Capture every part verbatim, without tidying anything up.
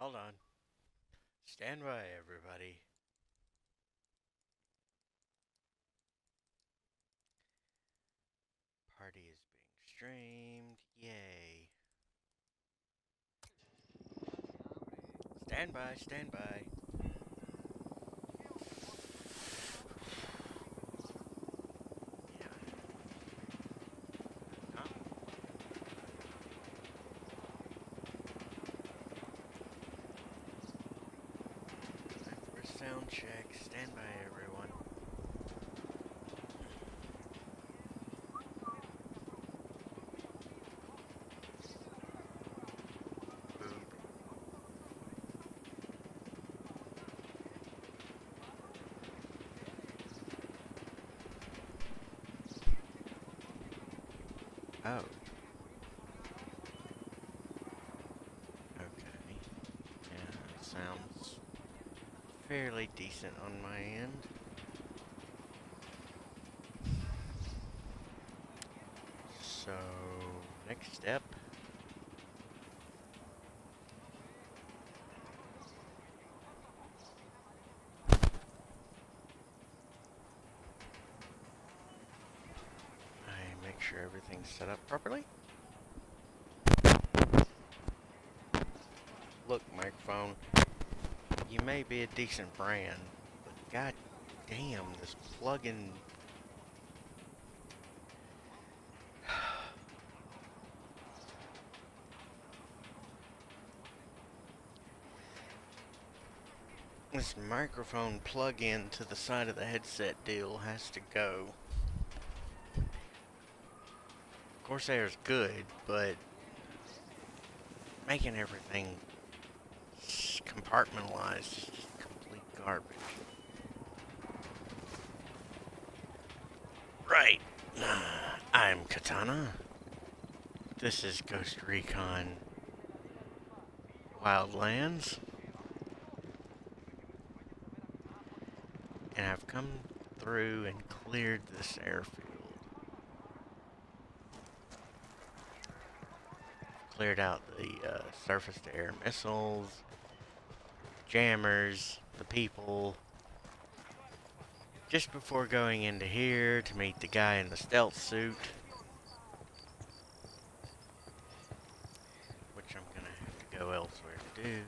Hold on. Stand by, everybody. Party is being streamed. Yay. Stand by, stand by. Yeah. Huh? Time for a sound check. Stand by, everyone. Boop. Oh. Okay. Yeah, sounds fairly decent on my end. So, next step. I make sure everything's set up properly. Look, microphone, you may be a decent brand, but god damn, this plug-in. This microphone plug-in to the side of the headset deal has to go. Corsair's good, but making everything compartmentalized is just complete garbage. Right. I'm Katana. This is Ghost Recon Wildlands. And I've come through and cleared this airfield. Cleared out the uh, surface-to-air missiles, jammers, the people. Just before going into here to meet the guy in the stealth suit, which I'm gonna have to go elsewhere to do.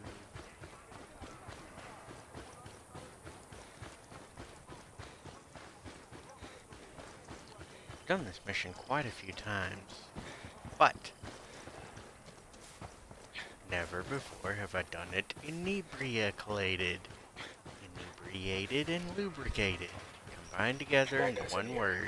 I've done this mission quite a few times, but never before have I done it inebriated. Inebriated and lubricated. Combined together into one word.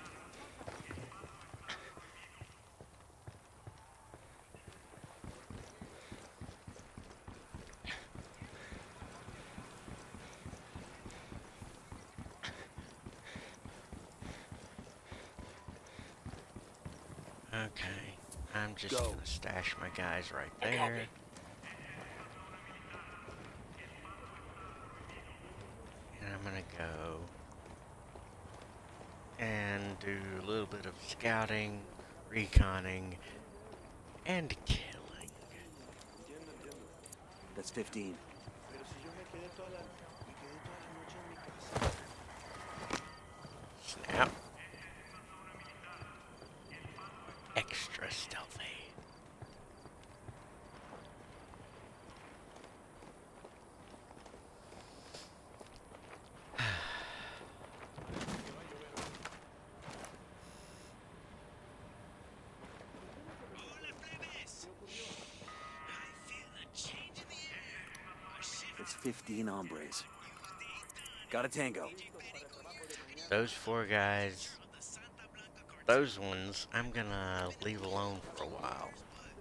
Okay, I'm just Go. gonna stash my guys right there. And I'm gonna go and do a little bit of scouting, reconning, and killing. That's fifteen. Snap. Extra stealthy. It's fifteen hombres. Got a tango. Those four guys, those ones, I'm gonna leave alone for a while.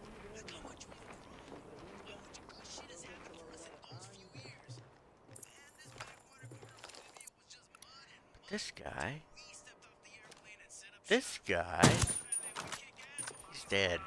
But this guy, this guy, he's dead.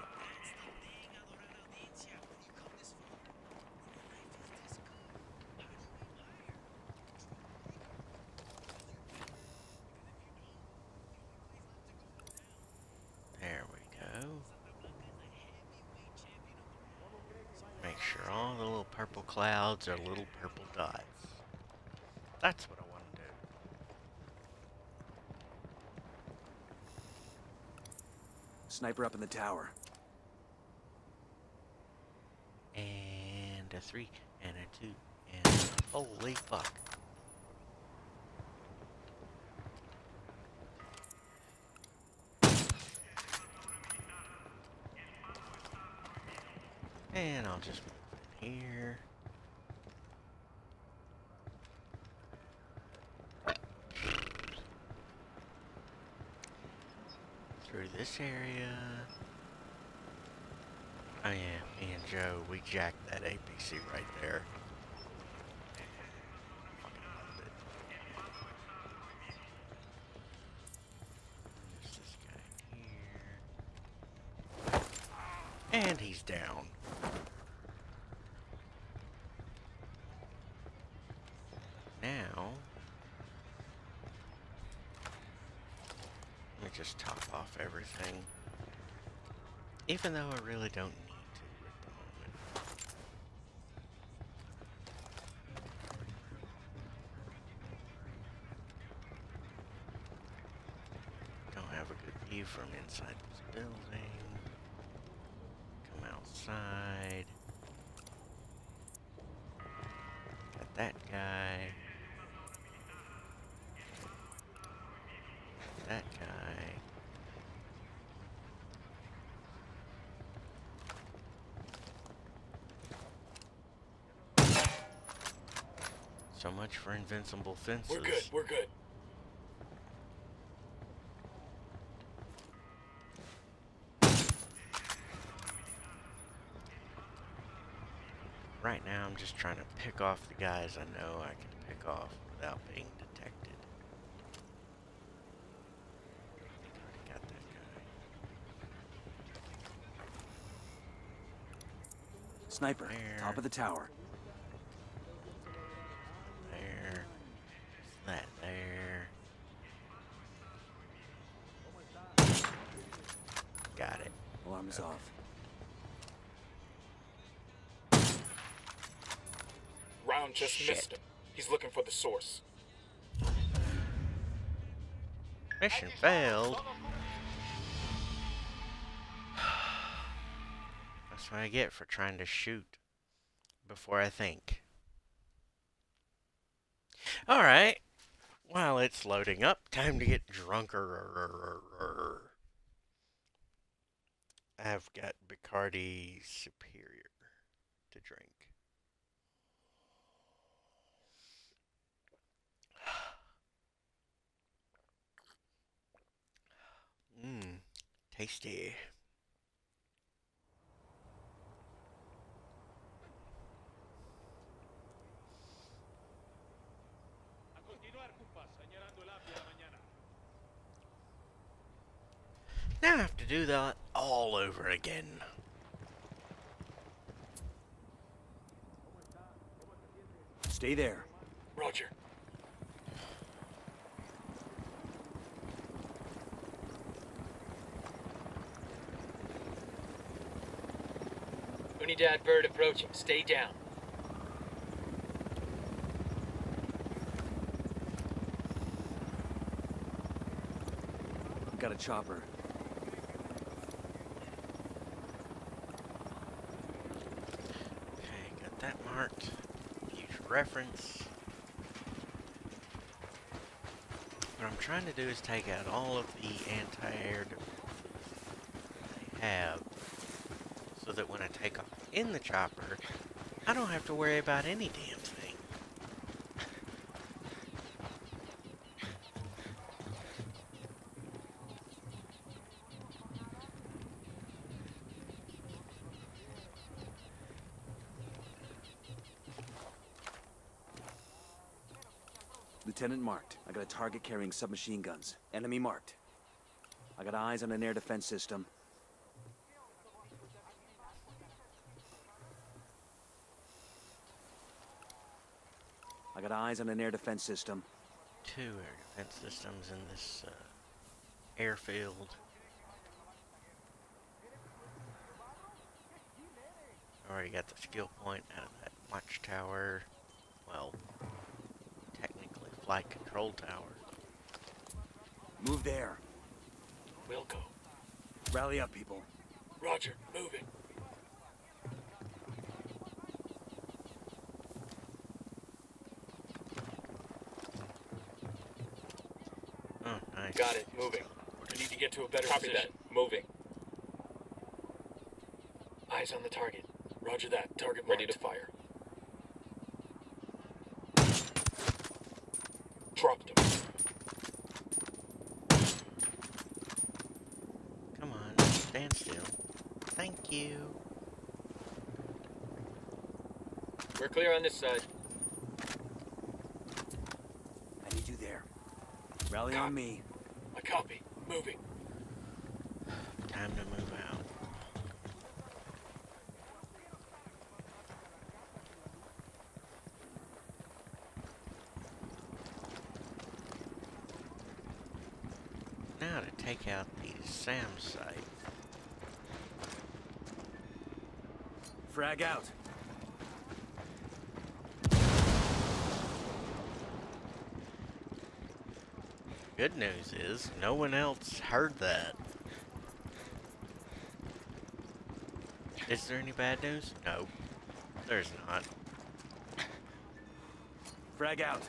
There we go. Make sure all the little purple clouds are little purple dots. That's what I want to do. Sniper up in the tower. And a three, and a two, and holy fuck. And I'll just move in here. Through this area. Oh yeah, me and Joe, we jacked that A P C right there. Fucking loved it. There's this guy here. And he's down. Now, let me just top off everything. Even though I really don't need to at the moment. Don't have a good view from inside this building. Come outside. Got that guy. That guy. So much for invincible fences. We're good, we're good. Right now I'm just trying to pick off the guys I know I can pick off without being detected. Already got that guy. Sniper, There. top of the tower. There. That there. Got it. Alarm is Okay. off. Round just Shit. missed him. He's looking for the source. Mission failed. That's what I get for trying to shoot before I think. Alright. While it's loading up, time to get drunker. I've got Bacardi Superior to drink. Mmm, tasty. Now I have to do that all over again. Stay there. Roger. Unidad bird approaching. Stay down. Got a chopper. Okay, got that marked. Future reference. What I'm trying to do is take out all of the anti-air defenses they have, so that when I take off in the chopper, I don't have to worry about any damn thing. Lieutenant marked. I got a target carrying submachine guns. Enemy marked. I got eyes on an air defense system. I got eyes on an air defense system. Two air defense systems in this uh, airfield. Already got the skill point out of that watchtower. Well, technically flight control tower. Move there. We'll go. Rally up, people. Roger, moving. Oh, nice. Got it, moving. We need to get to a better Copy position. That. Moving. Eyes on the target. Roger that. Target marked. Ready to fire. Dropped him. Come on, stand still. Thank you. We're clear on this side. I need you there. Rally Copy. on me. I copy. Moving. Time to move out. Now to take out the SAM site. Frag out. Good news is, no one else heard that. Is there any bad news? No. There's not. Frag out.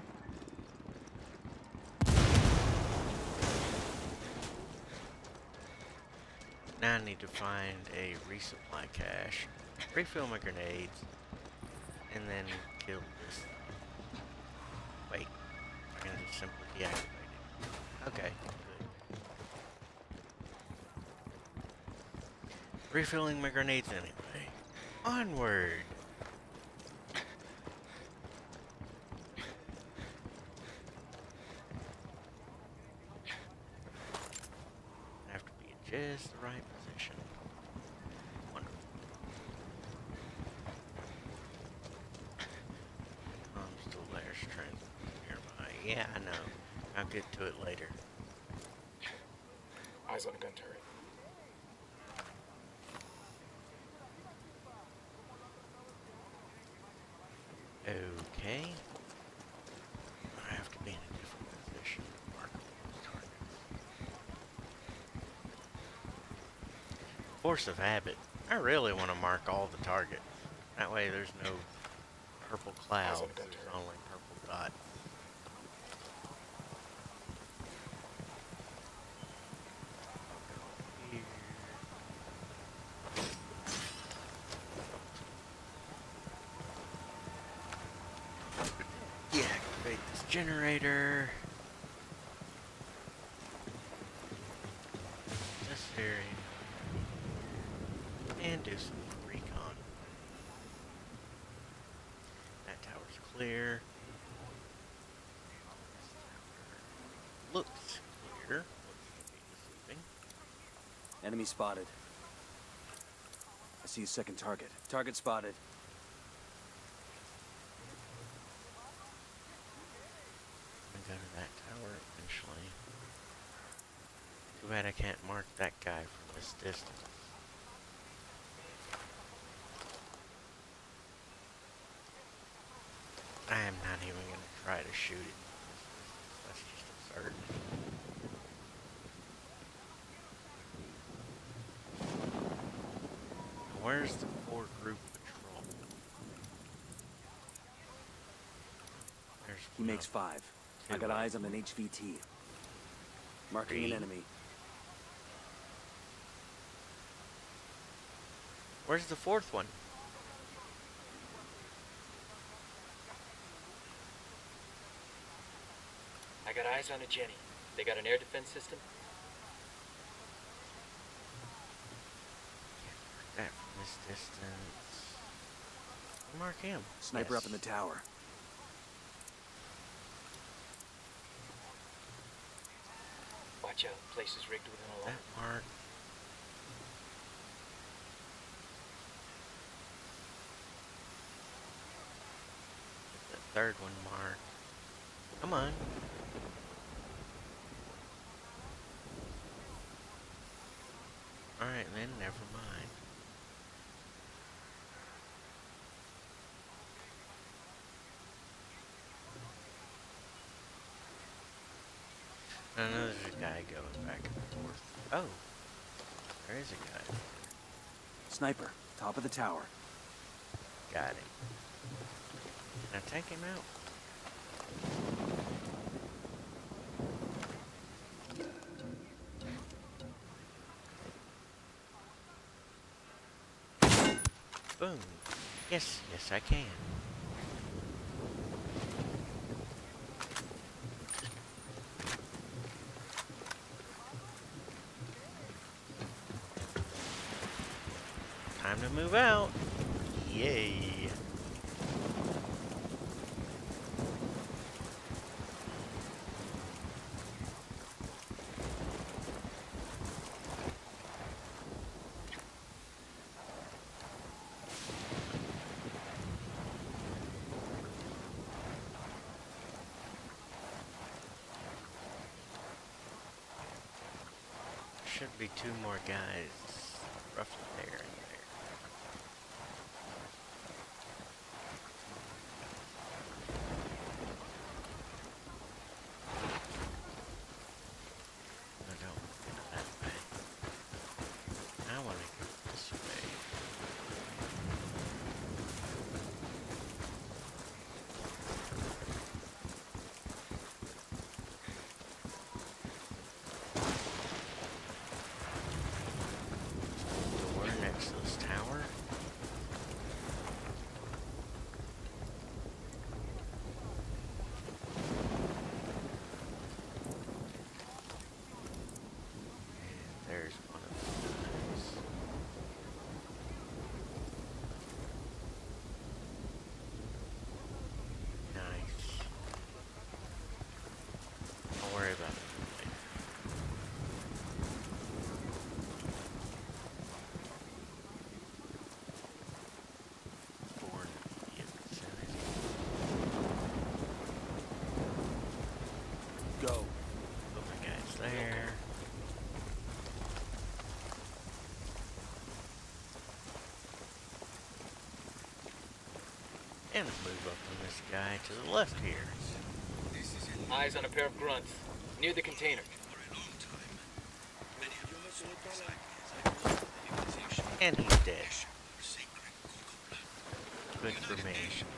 Now I need to find a resupply cache, refill my grenades, and then kill this thing. Wait, I can just simply deactivate it. Okay, good. Refilling my grenades anyway. Onward! I have to be in just the right position. Wonderful. Comes to layer strength nearby. Yeah, I know. I'll get to it later. Eyes on gun turret. Okay. I have to be in a different position. Mark those targets. Force of habit. I really want to mark all the targets. That way there's no purple clouds. Eyes on gun There's turret. only purple dots. Here. Deactivate this generator. This area. And do some recon. That tower's clear. Looks clear. Looks to be deceiving. Enemy spotted. I see a second target. Target spotted. I'm gonna go to that tower eventually. Too bad I can't mark that guy from this distance. I am not even gonna try to shoot it. That's just absurd. Where's the four group patrol? There's He makes five. I got eyes on an H V T. Marking an Three. enemy. Where's the fourth one? I got eyes on a Jenny. They got an air defense system? Can't mark that from this distance. Mark him. Sniper Yes. up in the tower. Watch out, place is rigged with an alarm. That mark. Get the third one marked. Come on. Alright then, never mind. guy going back and forth. Oh, there is a guy. Sniper, top of the tower. Got him. Can I take him out? Boom. Yes, yes I can. Time to move out. Yay. Should be two more guys roughly there and there. I don't want to go that way. I want to go this way. Door next to this tower. And there's one of those. Nice. Don't worry about it. Born in the vicinity. Go. Oh my guy's there. And move up on this guy to the left here. Eyes on a pair of grunts. Near the container. And he's dead. Good for me.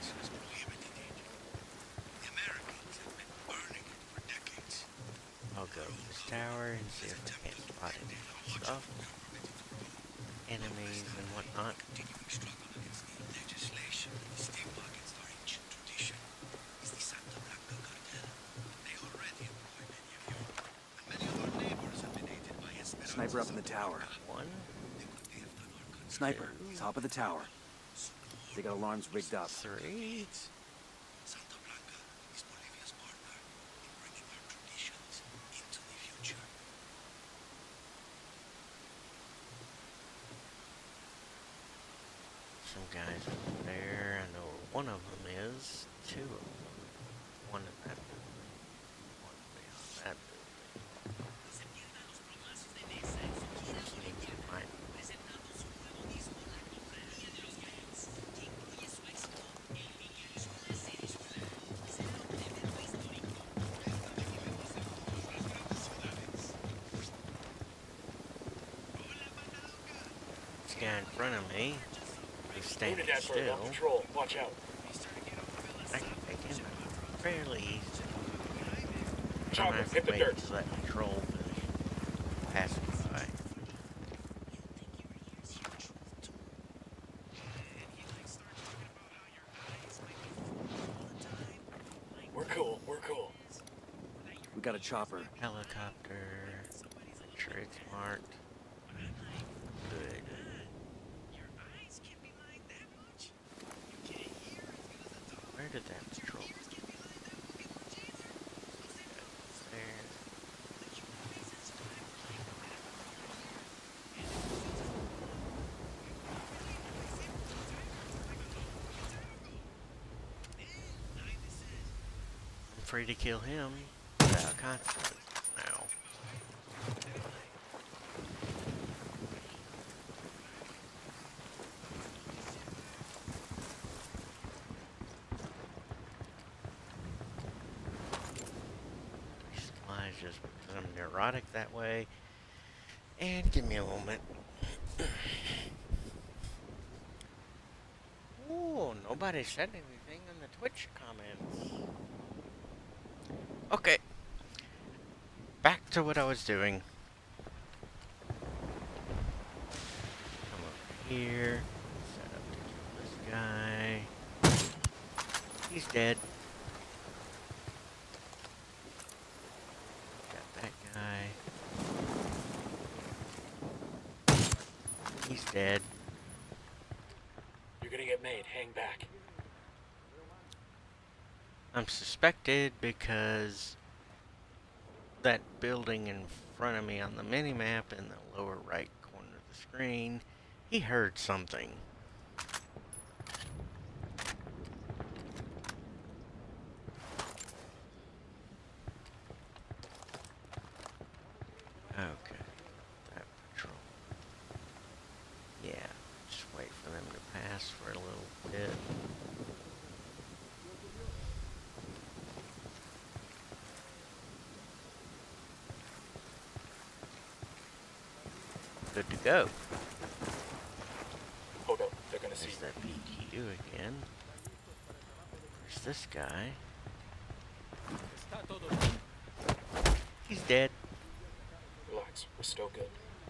I'll go to this tower and see if I can't spot any stuff. Enemies and whatnot. Sniper up in the tower. One. Sniper, top of the tower. They got alarms rigged up. Three. Some guys over there. I know where one of them is. Two of them. One in that building. One beyond that building. Just need to find them. This guy in front of me is standing Wounded that bird still. on patrol. Watch out. I can take him out fairly easily. I don't Chopper, have to hit the wait dirt. to let control finish passing by. We're cool. We're cool. We got a chopper. Helicopter. Make sure it's marked. Good. Where did that patrol go? There. I'm free to kill him without consequences now. Supplies just because I'm neurotic that way. And give me a moment. Ooh, nobody said anything in the Twitch comments. Okay. Back to what I was doing. Come over here. Set up to kill this guy. He's dead. Got that guy. He's dead. You're gonna get made. Hang back. I'm suspected because that building in front of me on the minimap in the lower right corner of the screen, he heard something. Okay, that patrol. Yeah, just wait for them to pass for a little bit. Good to go. Hold up. They're gonna see There's you. that B T U again. There's this guy. He's dead. Relax. We're still good.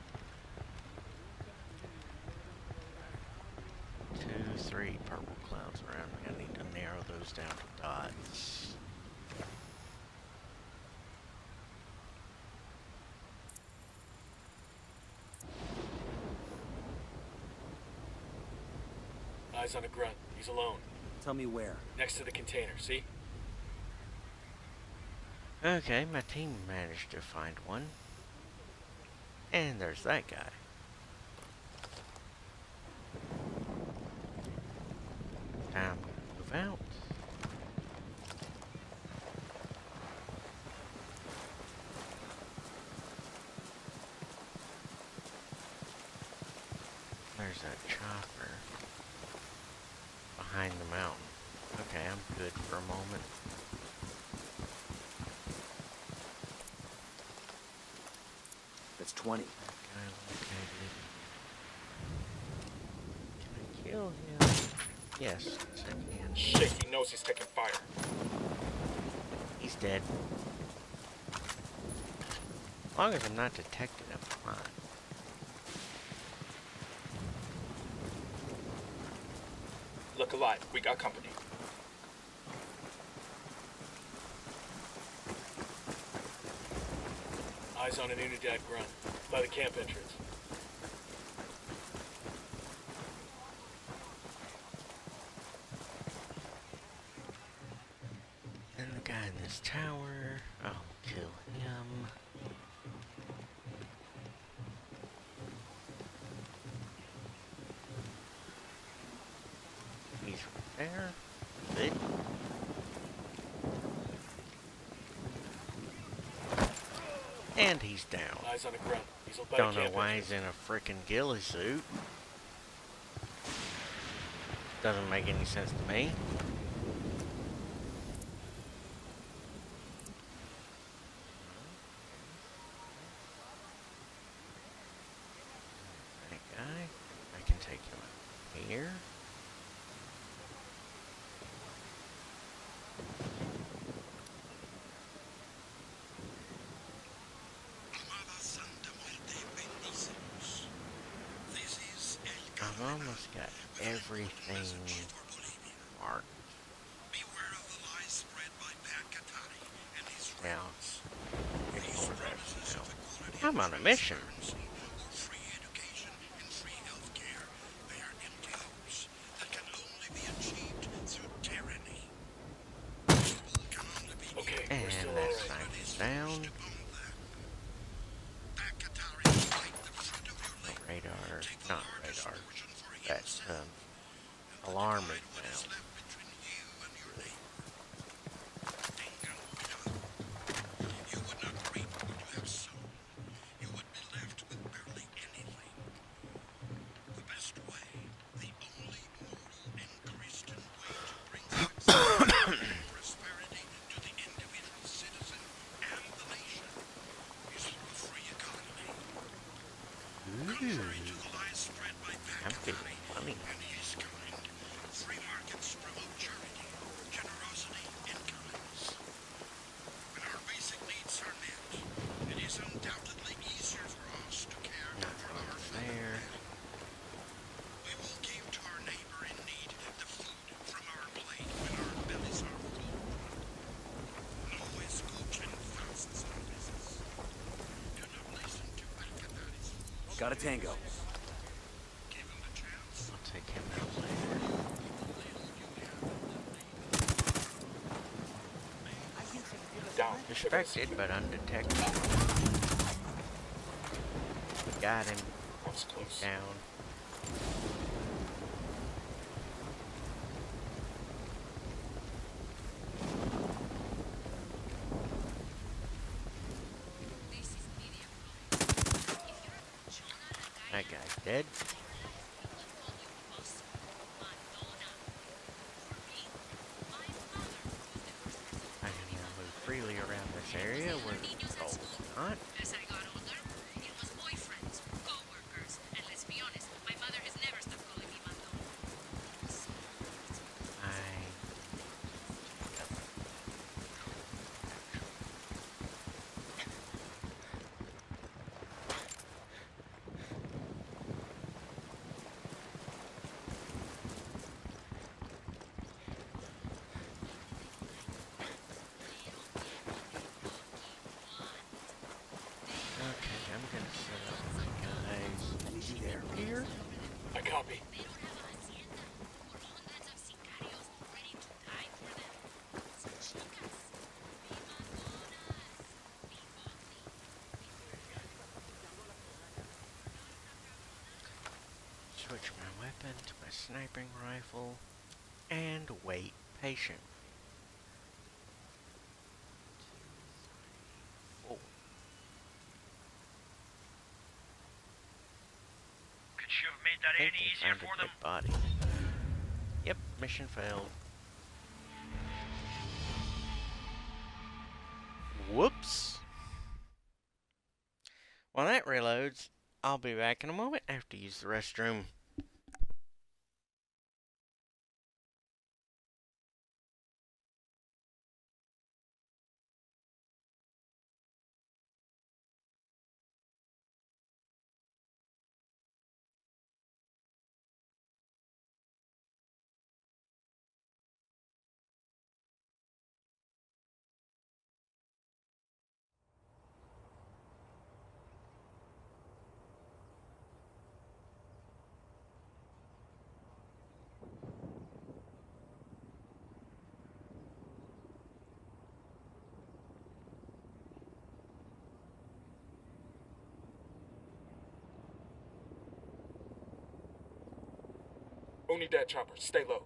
Two, three purple clouds around me. I need to narrow those down to dots. Eyes on a grunt. He's alone. Tell me where. Next to the container, see? Okay, my team managed to find one. And there's that guy. Time to move out. There's that chopper behind the mountain. Okay, I'm good for a moment. That's twenty. Guy located. Can I kill him? Yes, yes I can. Shit, he knows he's taking fire. He's dead. As long as I'm not detected, I'm fine. Look alive. We got company. Eyes on an Unidad grunt by the camp entrance. And the guy in this tower, I'll kill him. He's right there. Good. And he's down. Eyes on a grunt. He's by Don't the know camp why entrance. he's in a frickin' ghillie suit. Doesn't make any sense to me. That guy, I can take him out here. I've almost got everything marked. Now, ignore that for now. I'm on a mission. Okay, And we're still that alright. sign is down. No radar, not radar. That um, alarm is down. Got a tango. I'll take him out later. Down. Distracted but undetected. We got him. That's He's close. down. That guy's dead. I can now move freely around this area where the patrol's not. As I got older, it was boyfriends, co-workers, and let's be honest, my mother has never stopped calling me Mandona. I... Okay, I'm gonna set up my guys here. Here? I copy. They don't have a hacienda or hundreds of sicarios ready to die for them. So chicas, be Mandonas, be boldly. Switch my weapon to my sniping rifle and wait patient. Four. Could you have made that I any think I easier found a for them? dead body. Yep, mission failed. Whoops. While that reloads, I'll be back in a moment. I have to use the restroom. Only dead chopper. Stay low.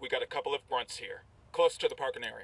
We got a couple of grunts here, close to the parking area.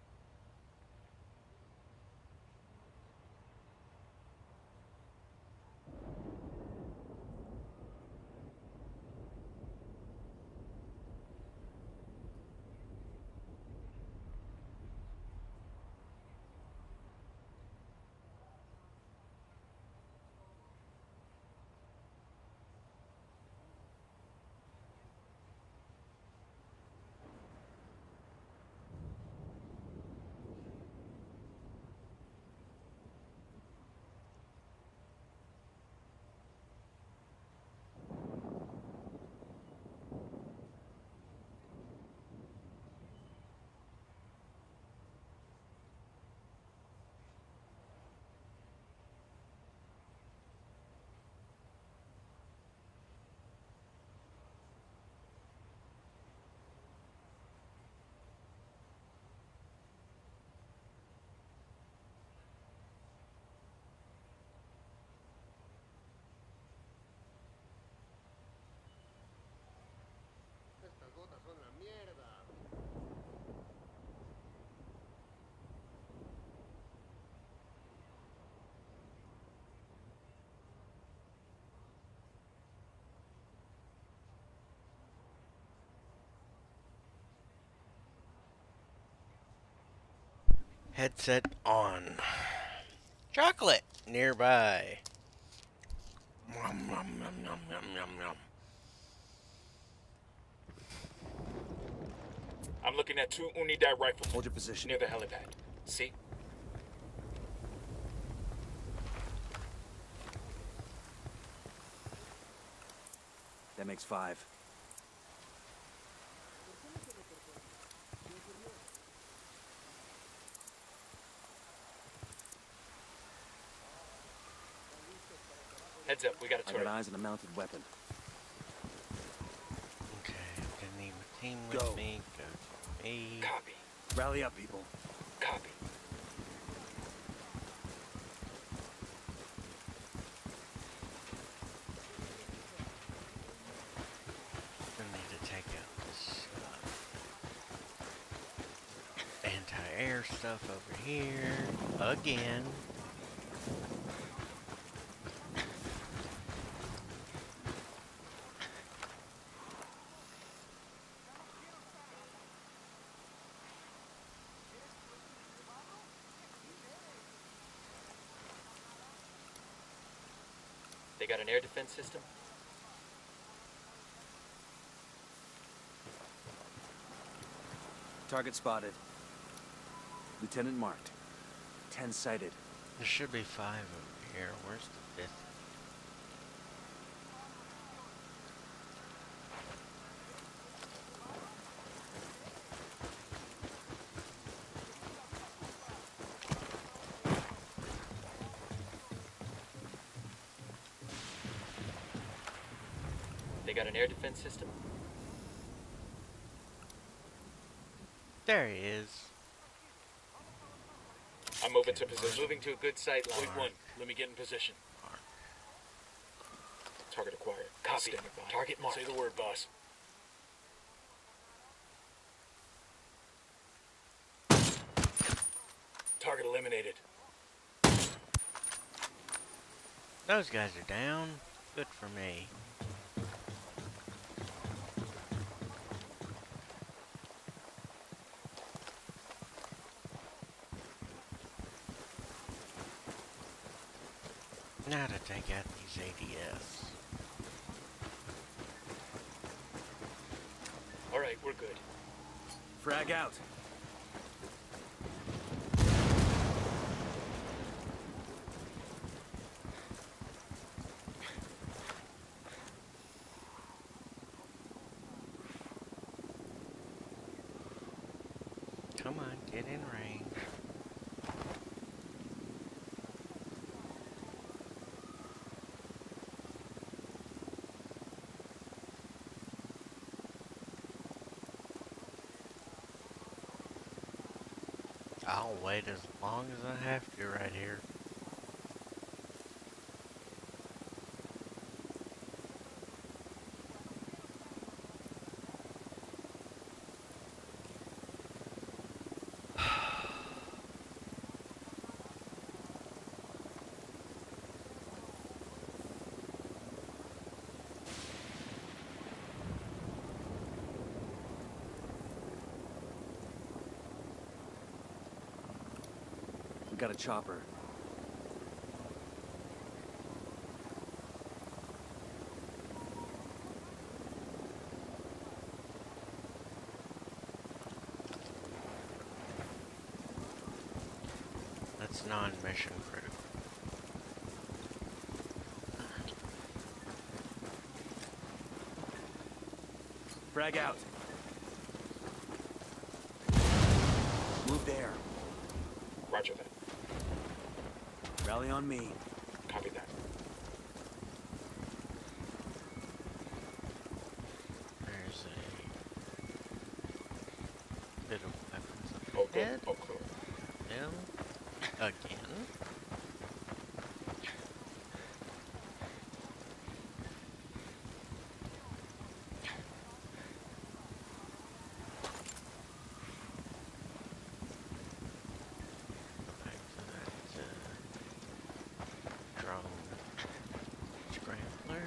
Headset on. Chocolate nearby. Nom, nom, nom, nom, nom, nom, nom. I'm looking at two Unidad rifles. Hold your position. Near the helipad. See? That makes five. Heads up, we got a I turret. got eyes on a mounted weapon. Okay, gonna need my team with Go. me. Go to me. Copy. Rally up, people. Copy. Gonna need to take out this uh, anti-air stuff over here again. They got an air defense system? Target spotted. Lieutenant marked. Ten sighted. There should be five over here. Where's the fifth? They got an air defense system? There he is. I'm moving to position. Moving to a good sight line. Point one. Let me get in position. Target acquired. Copy. Standing by. Target marked. Say the word, boss. Target eliminated. Those guys are down. Good for me. Now to take out these A D S. All right, we're good. Frag out. Come on, get in range. I'll wait as long as I have to right here. got a chopper. That's non-mission critical. Frag out. Move there. Roger that. Rally on me. Copy that. There's a bit of weapons up Oh, good. ahead. Oh, clear. Them again. Go back to that uh, drone scrambler.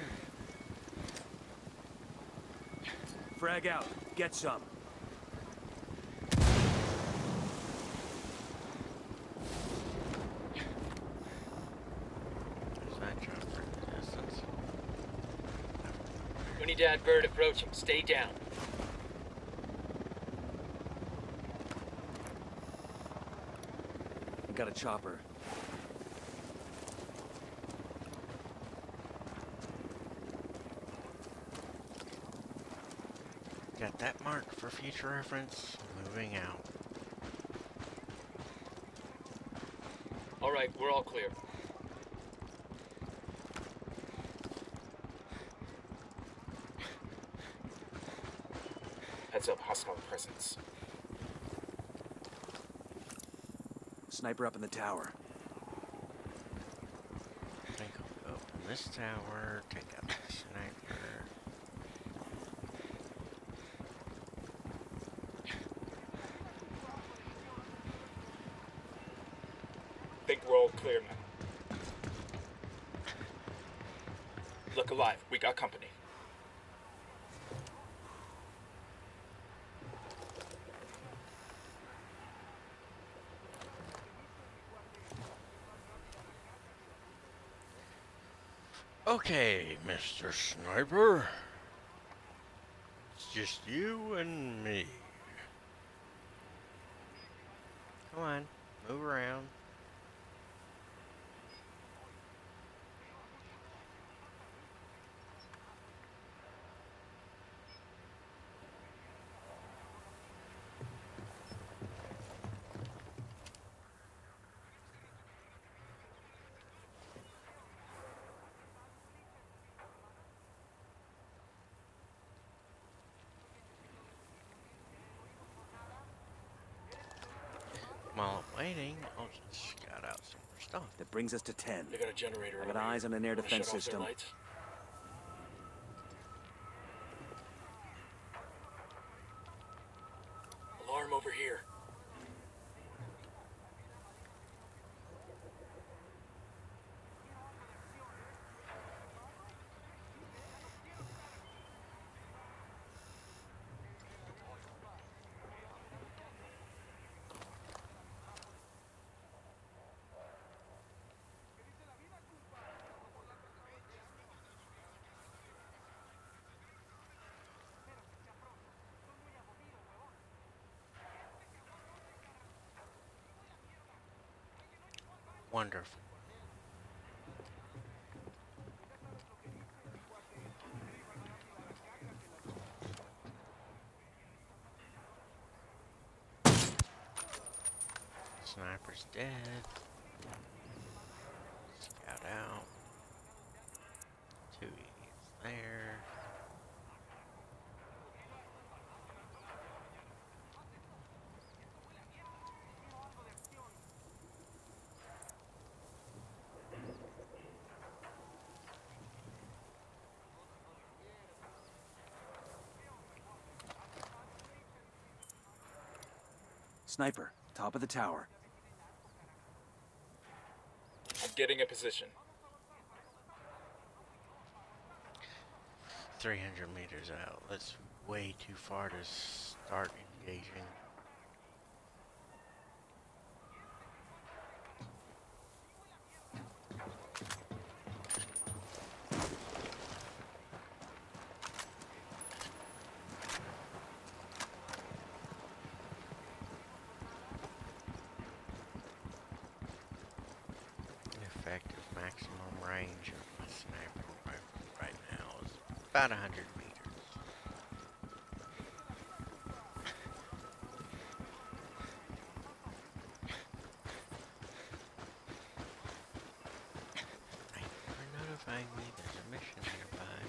Frag out. Get some. There's that chopper in the distance. Unidad bird approaching. Stay down. I got a chopper. Got that marked for future reference. Moving out. All right, we're all clear. Heads up, hostile presence. Sniper up in the tower. I think I'll open this tower, take out the sniper. Think we're all clear now. Look alive. We got company. Okay, Mister Sniper. It's just you and me. Come on, move around. While I'm waiting, I'll just scout out some more stuff. That brings us to ten. They got a generator. I got over eyes here. on an air Wanna defense shut off their system. lights? Alarm over here. Wonderful. Sniper's dead. Scout out. Two idiots there. Sniper, top of the tower. I'm getting a position. three hundred meters out. That's way too far to start engaging. effective maximum range of my sniper rifle right now is about one hundred meters. Thank you for notifying me there's a mission nearby.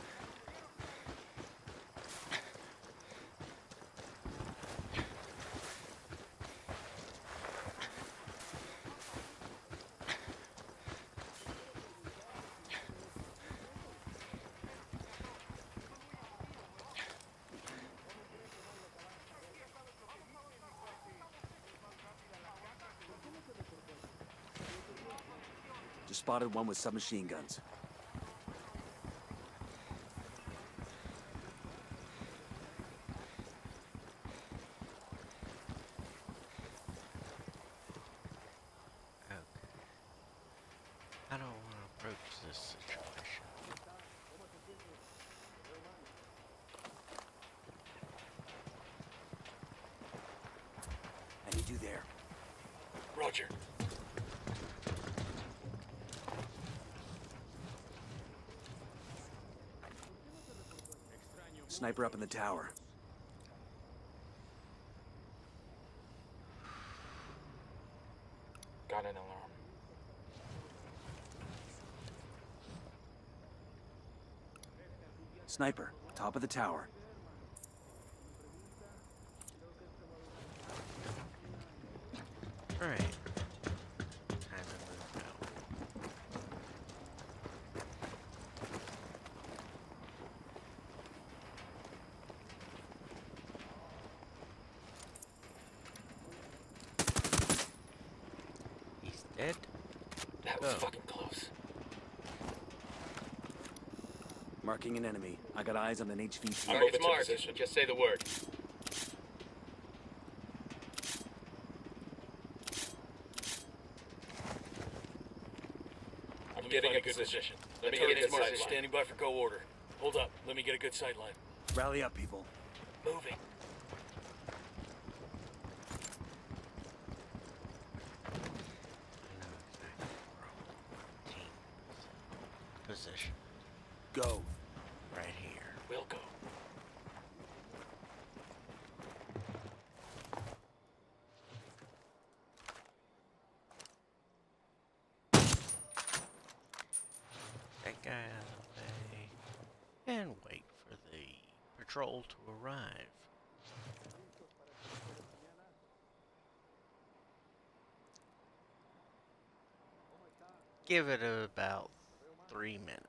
Just spotted one with submachine guns. Okay. I don't want to approach this situation. I need you there. Roger. Sniper up in the tower. Got an alarm. Sniper, top of the tower. Alright. Time to move out. He's dead? That was Oh. fucking close. Marking an enemy. I got eyes on an H V T. I'm Target's moving to marked. position. Just say the word. I'm Let me getting find a a good position. position. Let me The get a target's good marked. sight line. Standing by for go order. Hold up. Let me get a good sight line. Rally up, people. Moving. I know exactly where our team is. Position. Go. Right here. We'll go. That guy out of the way. And wait for the patrol to arrive. Give it about three minutes.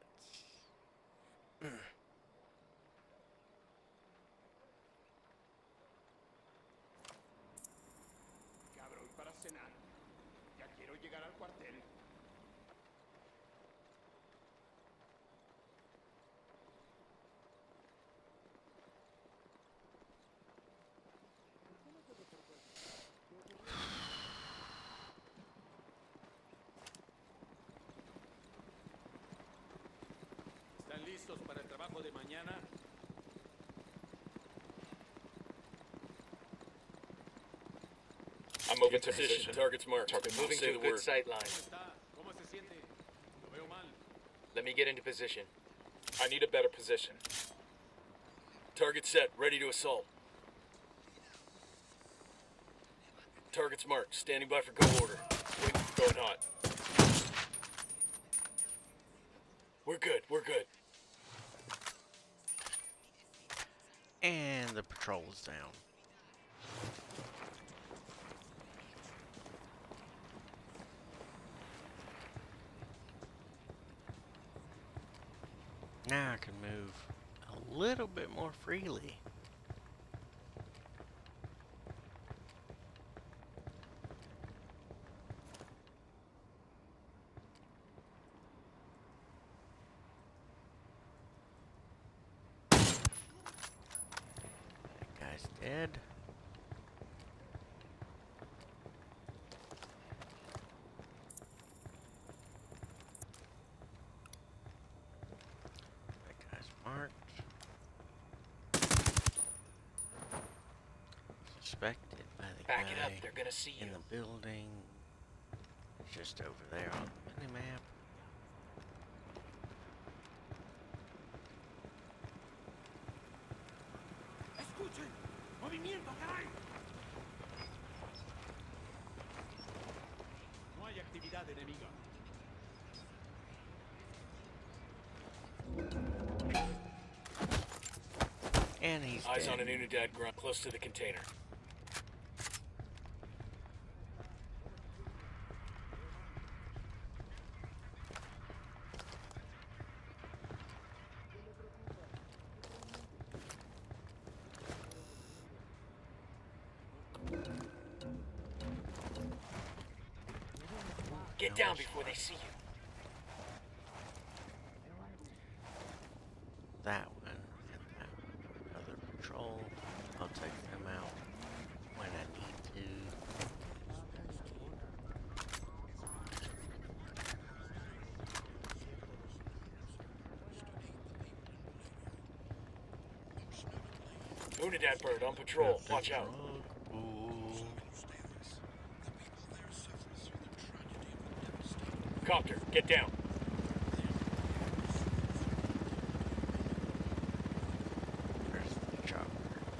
Cabrón, para cenar. Ya quiero llegar al cuartel. ¿Están listos para el trabajo de mañana? I'm moving Get to position. position. Target's marked. Target Moving marked. Say to the a good word. sight line. ¿Cómo está? ¿Cómo se siente? Lo veo mal. Let me get into position. I need a better position. Target set. Ready to assault. Target's marked. Standing by for go order. Wait, going hot. We're good. We're good. And the patrol is down. Now I can move a little bit more freely. That guy's dead. That guy's marked. Suspected by the Back guy it up. They're gonna see you. in the building. He's just over there on the minimap. ¡Movimiento, caray! No hay actividad enemiga. And he's Eyes dead. on an Unidad grunt close to the container. Get down before they see you. That one and that other patrol. I'll take them out when I need to. Unidad bird on patrol. Watch out. Ooh. Copter, get down. There's the chopper.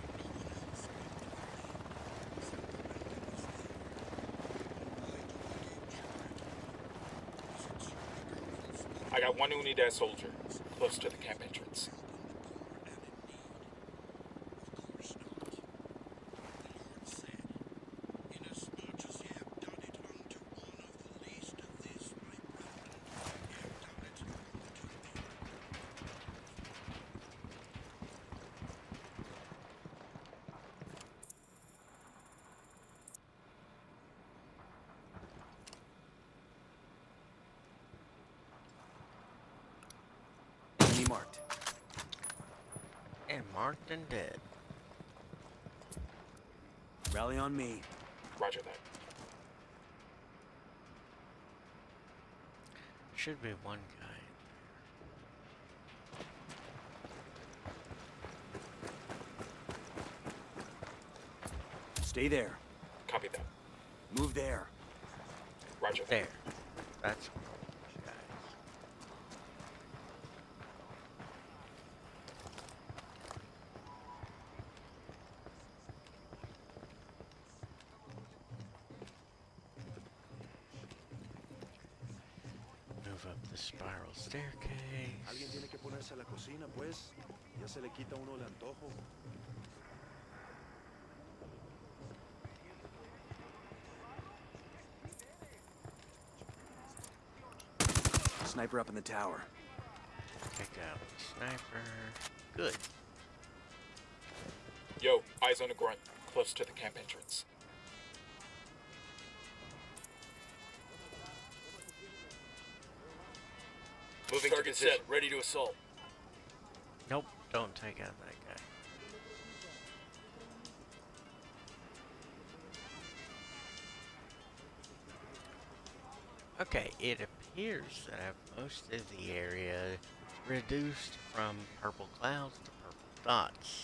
I got one Unidad soldier close to the camp entrance. Enemy marked. And marked and dead. Rally on me. Roger that. Should be one guy. Stay there. Copy that. Move there. Roger that. There. That's one guy. Move up the spiral staircase. Alguien tiene que ponerse a la cocina, pues. Ya se le quita a uno el antojo. Sniper up in the tower. Take out the sniper. Good. Yo, eyes on a grunt close to the camp entrance. Moving target to set, ready to assault. Nope, don't take out that guy. Okay, it appears that I've most of the area reduced from purple clouds to purple dots.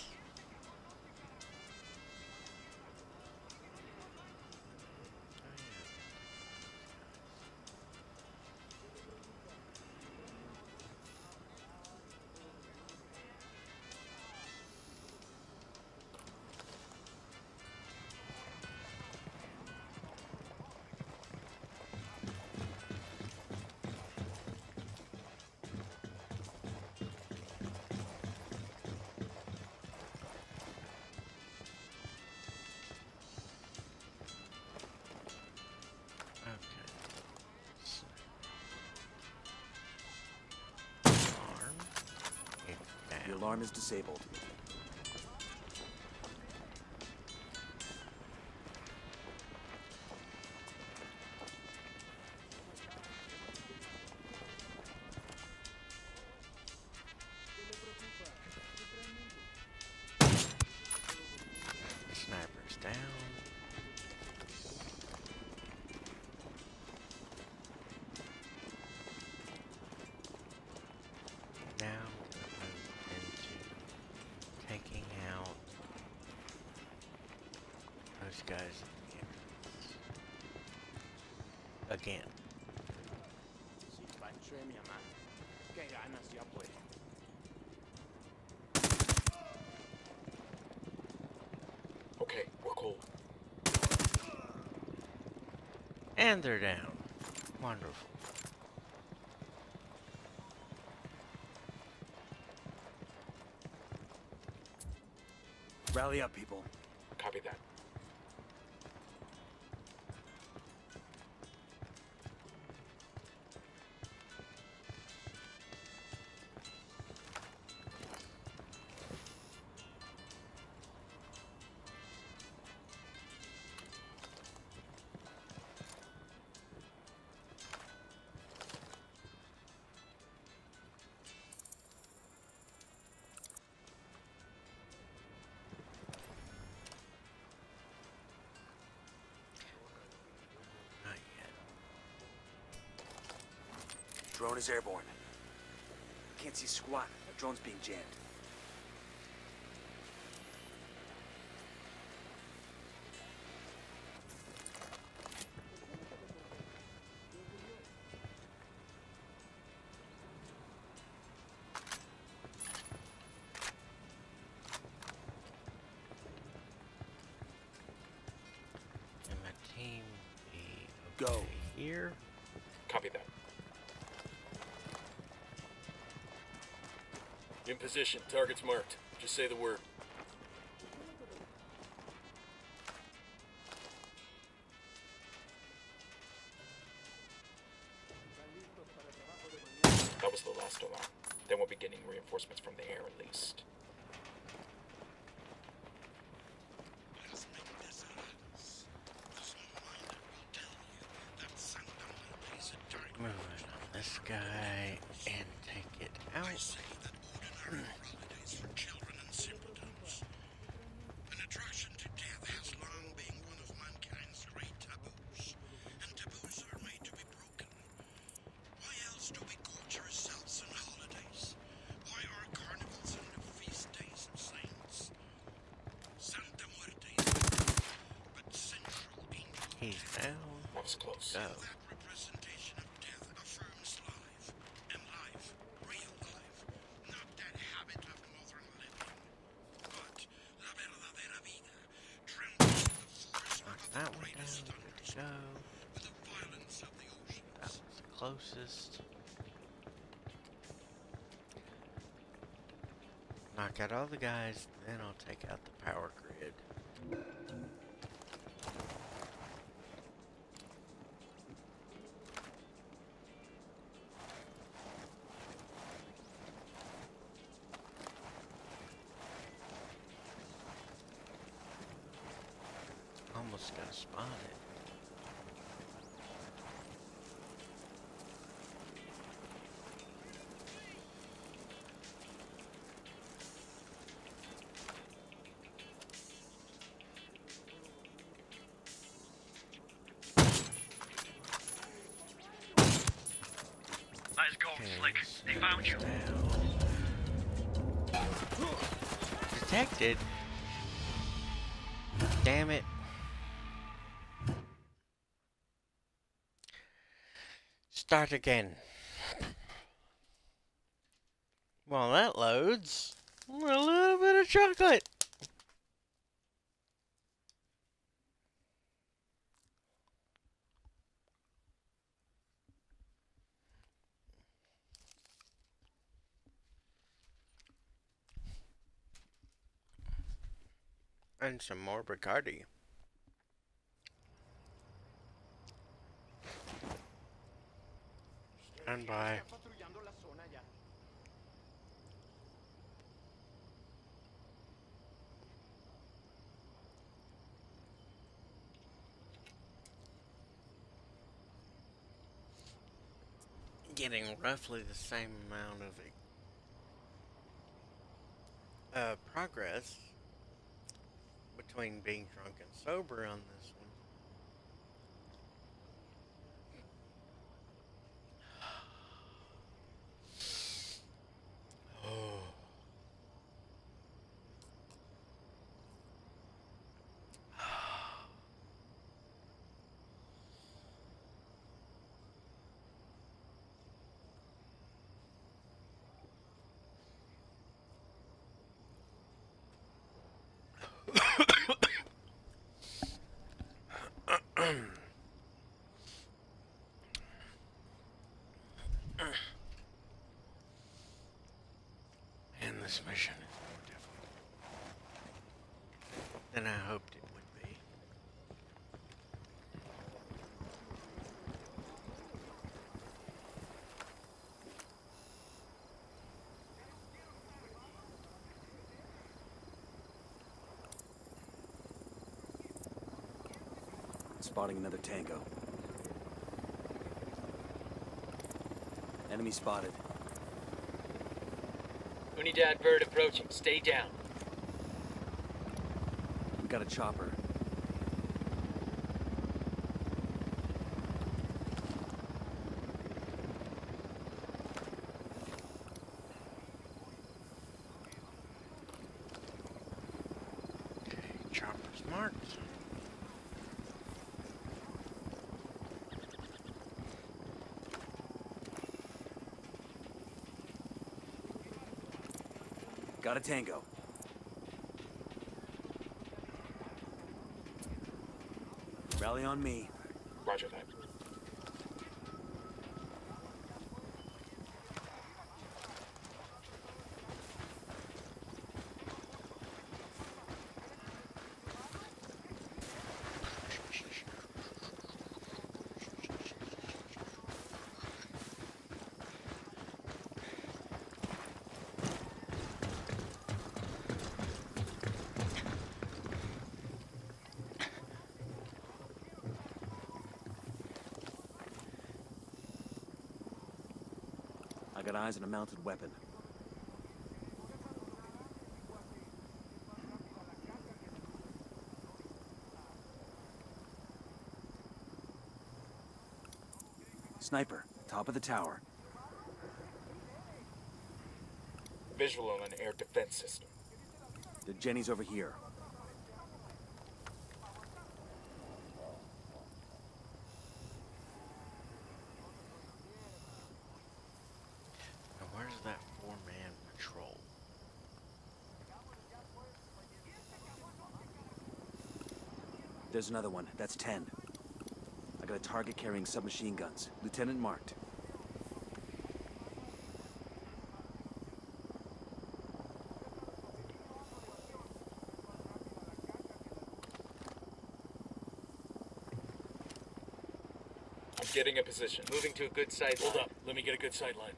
The alarm is disabled. Sniper's down. Now we're gonna move into taking out those guys at the entrance. Again. Sí, Pancho de mi mamá. Qué ganas ya, pues. And they're down. Wonderful. Rally up, people. Copy that. Not yet. Drone is airborne. Can't see squat. The drone's being jammed. And my team be Go. okay here. Copy that. In position. Target's marked. Just say the word. That was the last alarm. Then we'll be getting reinforcements from the air at least. Move it on this guy and take it out. He's down. That was close. Go. Knock that one down. Good to go. That was the closest. Knock out all the guys, then I'll take out the power grid. Almost got spotted. Let's go, Okay, Slick. They found you. down. Detected. Damn it. Start again. While that loads, a little bit of chocolate. And some more Bacardi. Stand by. Patrullando la zona ya. Getting roughly the same amount of uh, progress between being drunk and sober on this one. Oh. And this mission is more difficult than I hoped it would be. Spotting another tango. Enemy spotted. Unidad bird approaching. Stay down. We got a chopper. Okay, chopper's marked. Got a tango. Rally on me. Roger that. I got eyes on a mounted weapon. Sniper, top of the tower. Visual on an air defense system. The Jenny's over here. Now where's that four-man patrol? There's another one. That's ten. I got a target carrying submachine guns. Lieutenant marked. I'm getting a position. Moving to a good sight line. Hold up. Let me get a good sight line.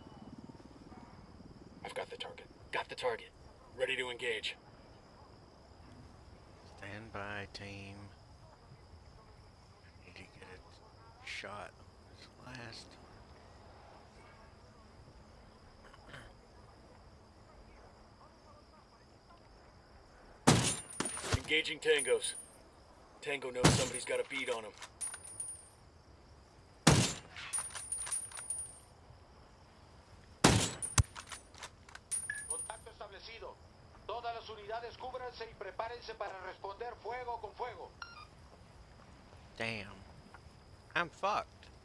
I've got the target. Got the target. Ready to engage. Stand by, team. Need to get a shot on this last. Engaging tangos. Tango knows somebody's got a beat on him. Contacto establecido. Todas las unidades cúbranse y prepárense para responder fuego con fuego. Damn. I'm fucked.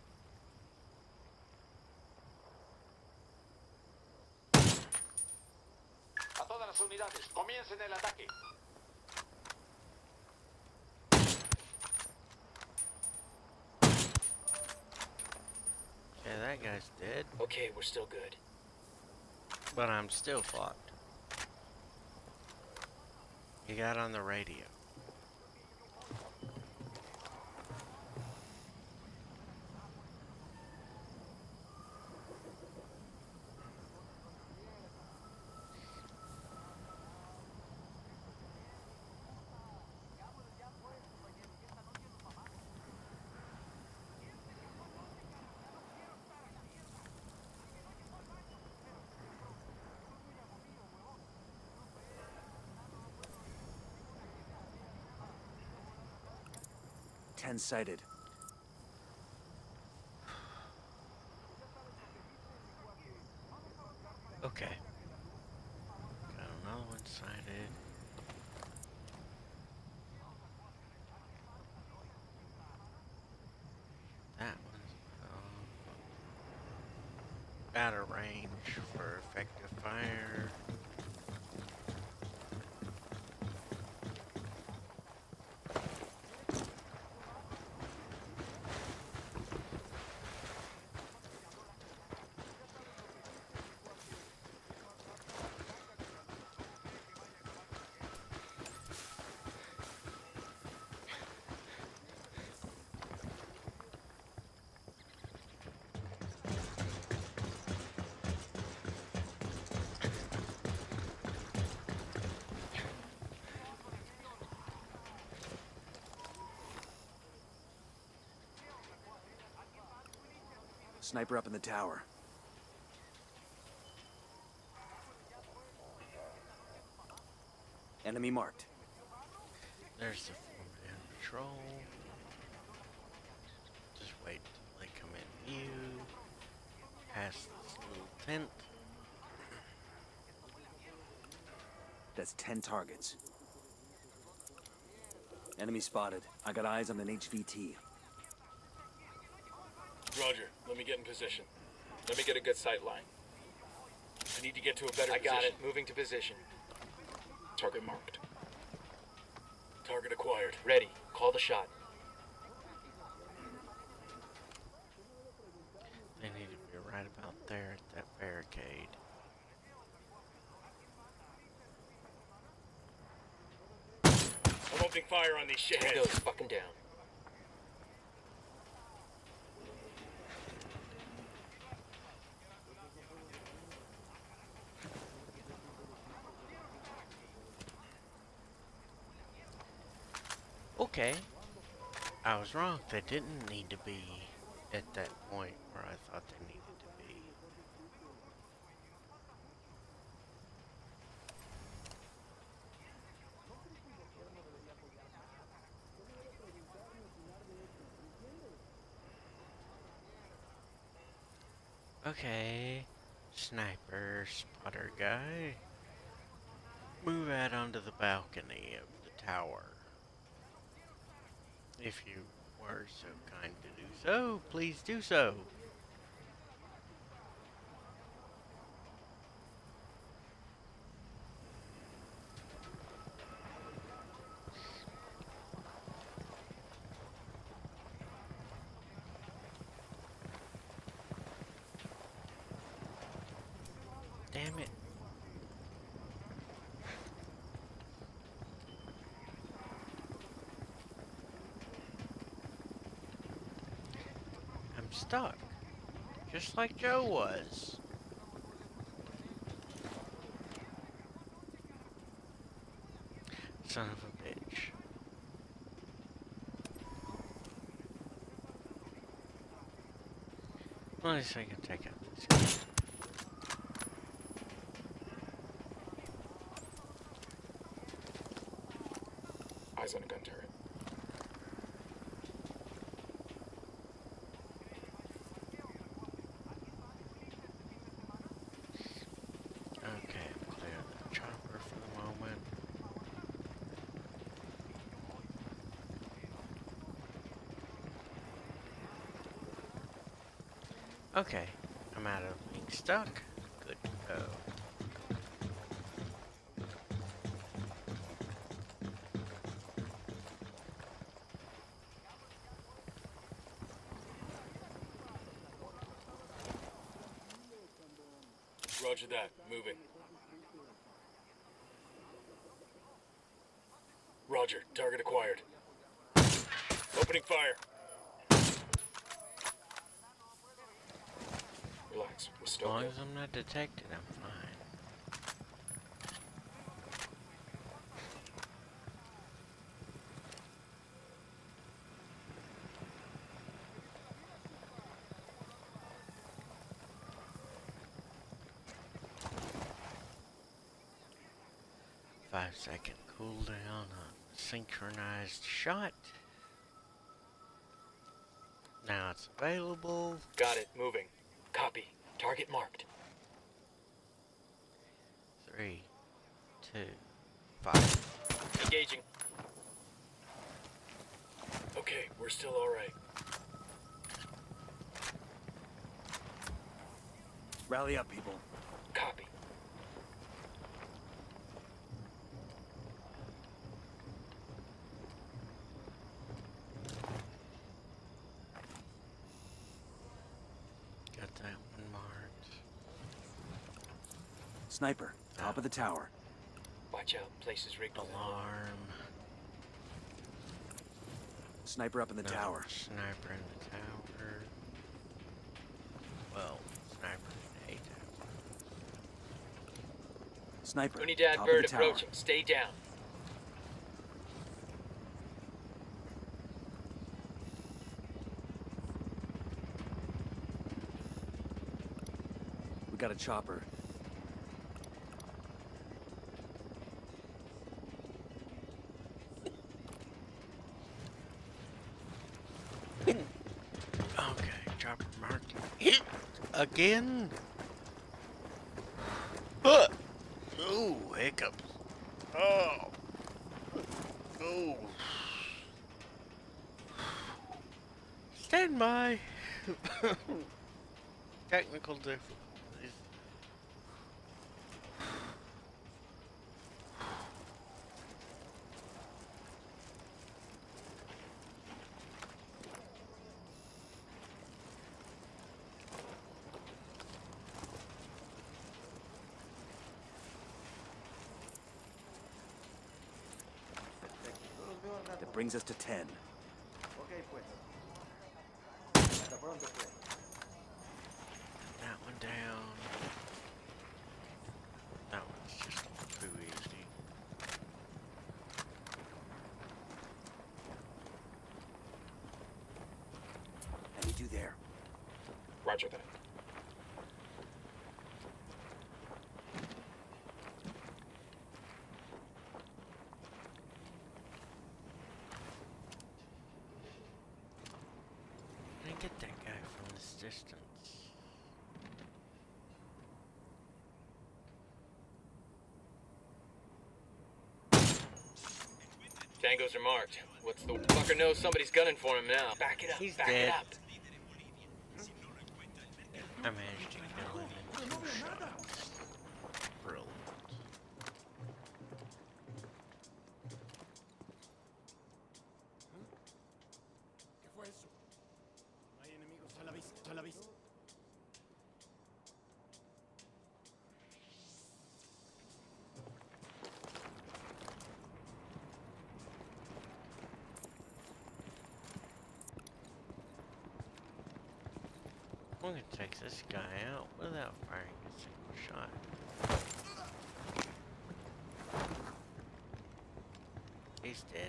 A todas las unidades, comiencen el ataque. Yeah, that guy's dead, Okay, we're still good. but I'm still fucked. He got on the radio. Ten sighted. Okay. Got another one sighted. That one's uh, out of range for effective fire. Sniper up in the tower. Enemy marked. There's the foreman in patrol. Just wait until they come in view. Past this little tent. That's ten targets. Enemy spotted. I got eyes on an H V T. Roger. Let me get in position. Let me get a good sight line. I need to get to a better I position. got it. Moving to position. Target marked. Target acquired. Ready. Call the shot. They need to be right about there at that barricade. I'm opening fire on these shitheads. Tango's fucking down. Okay. I was wrong. They didn't need to be at that point where I thought they needed to be. Okay. Sniper, spotter guy. Move out onto the balcony of the tower. If you were so kind to do so, please do so. Damn it. I'm stuck. Just like Joe was. Son of a bitch. Well, at least I can take out this guy. Eyes on a gun turret. Okay, clear the chopper for the moment. Okay, I'm out of being stuck. Good to go. Roger that. Moving. Roger. Target acquired. Opening fire. Relax. We're As still long good. as I'm not detected, I'm fine. Five second cooldown on synchronized shot. Now it's available. Got it. Moving. Copy. Target marked. Three, two, five. Engaging. Okay, we're still alright. Rally up, people. Copy. Got that one marked. Sniper, top of the tower. Watch out. Place is rigged with an alarm. Alarm. Sniper up in the No, tower. Sniper in the tower. Well, sniper in a tower. Sniper, Unidad top bird of the tower. approaching. Stay down. We got a chopper. Okay, chopper marked. Hit again. Uh. Ooh, hiccups. Oh. Ooh. Stand by. Technical difficulties. That brings us to ten. That one down. That one's just too easy. How do you do there? Roger that. I didn't get that guy from this distance. Tangos are marked. What's the fucker knows somebody's gunning for him now? Back it up. He's back dead. it up. I managed to kill him in two shots. Brilliant. ¿Qué fue eso? No hay enemigos a la vista, a la vista. I'm gonna take this guy out without firing a single shot. He's dead.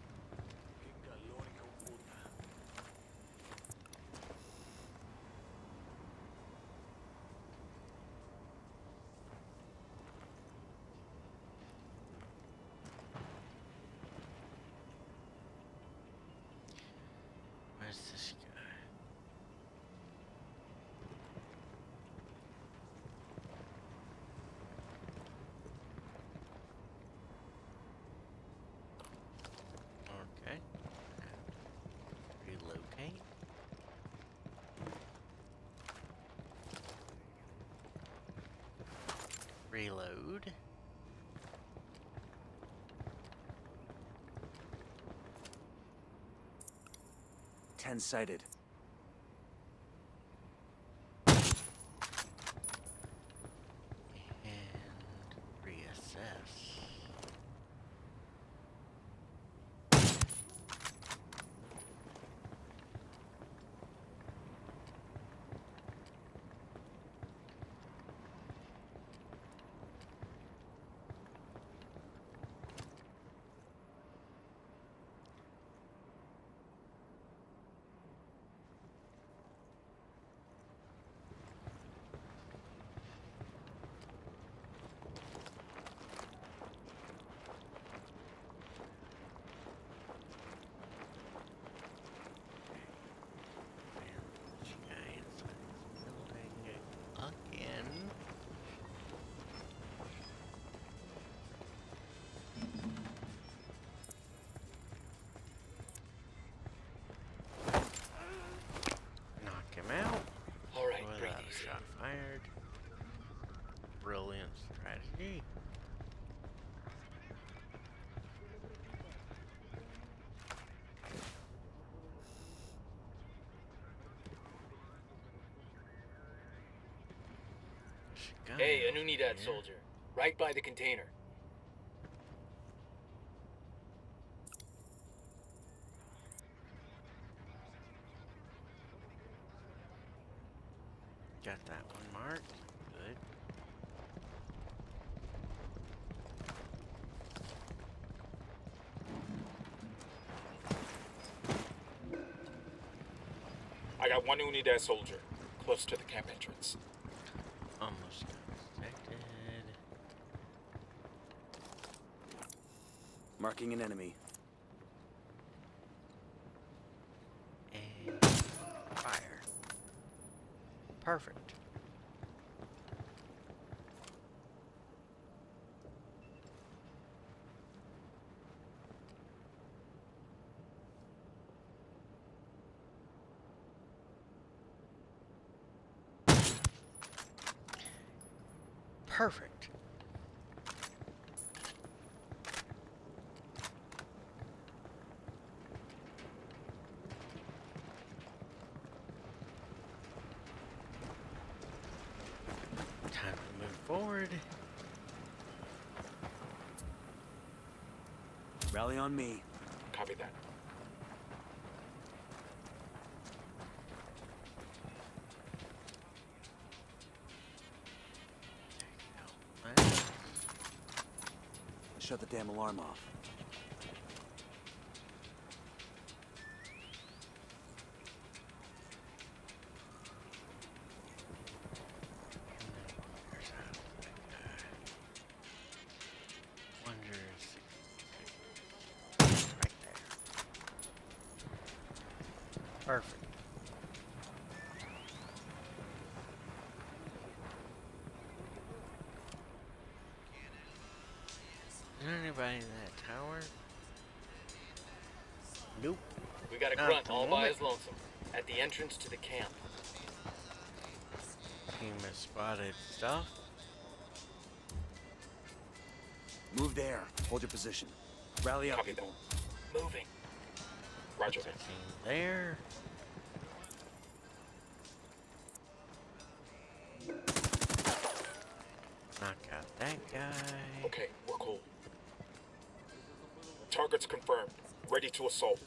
Where's this guy? Okay. Relocate. Reload. Ten sighted. And reassess. Again. Knock him out. All right, breathe Without a easy. shot fired. Brilliant strategy. Hey, a Unidad soldier. Right by the container. Got that one marked. Good. I got one Unidad soldier close to the camp entrance. Almost got detected. Marking an enemy. And fire. Perfect. Perfect. Time to move forward. Rally on me. Copy that. Shut the damn alarm off. Perfect. Is there anybody in that tower? Nope. We got a Not grunt at the all by moment. his lonesome at the entrance to the camp. Team has spotted stuff. Move there. Hold your position. Rally up, Copy people. Moving. Roger There's that. a team there. Knock out that guy. Okay, we're cool. Target's confirmed. Ready to assault.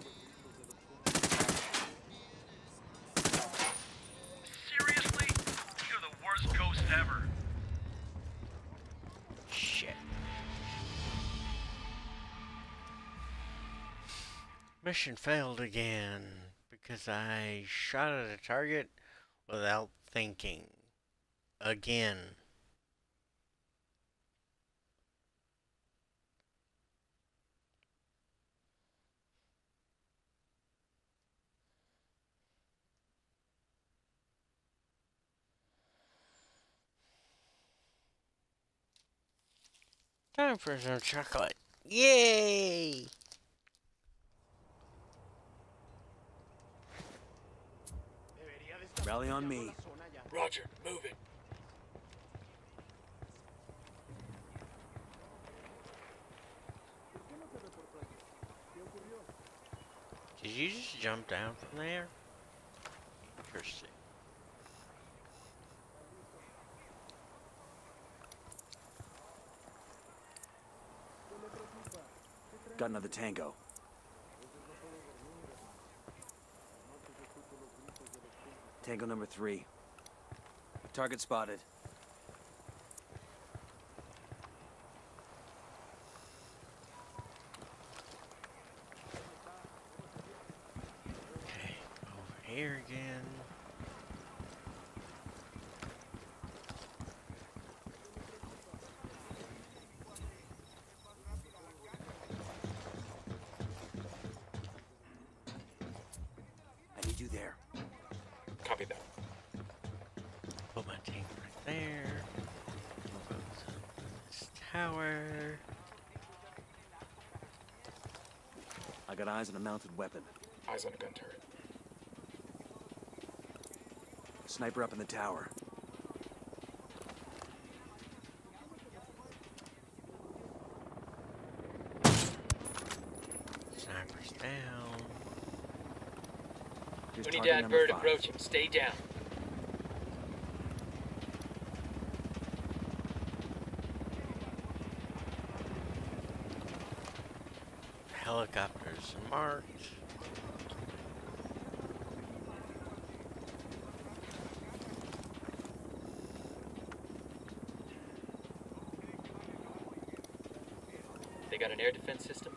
Seriously? You're the worst ghost ever. Shit. Mission failed again because I shot at a target without thinking. Again. Time for some chocolate. Yay! Rally on me. Roger, moving. Did you just jump down from there? Interesting. Got another tango. Tango number three. Target spotted. Okay, over here again. I need you there. Copy that. Put my tank right there. Move up to this tower. I got eyes on a mounted weapon. Eyes on a gun turret. Sniper up in the tower. Sniper's down. Here's Tony target Dad number Bird five. approaching. Stay down. Helicopters marked. They got an air defense system?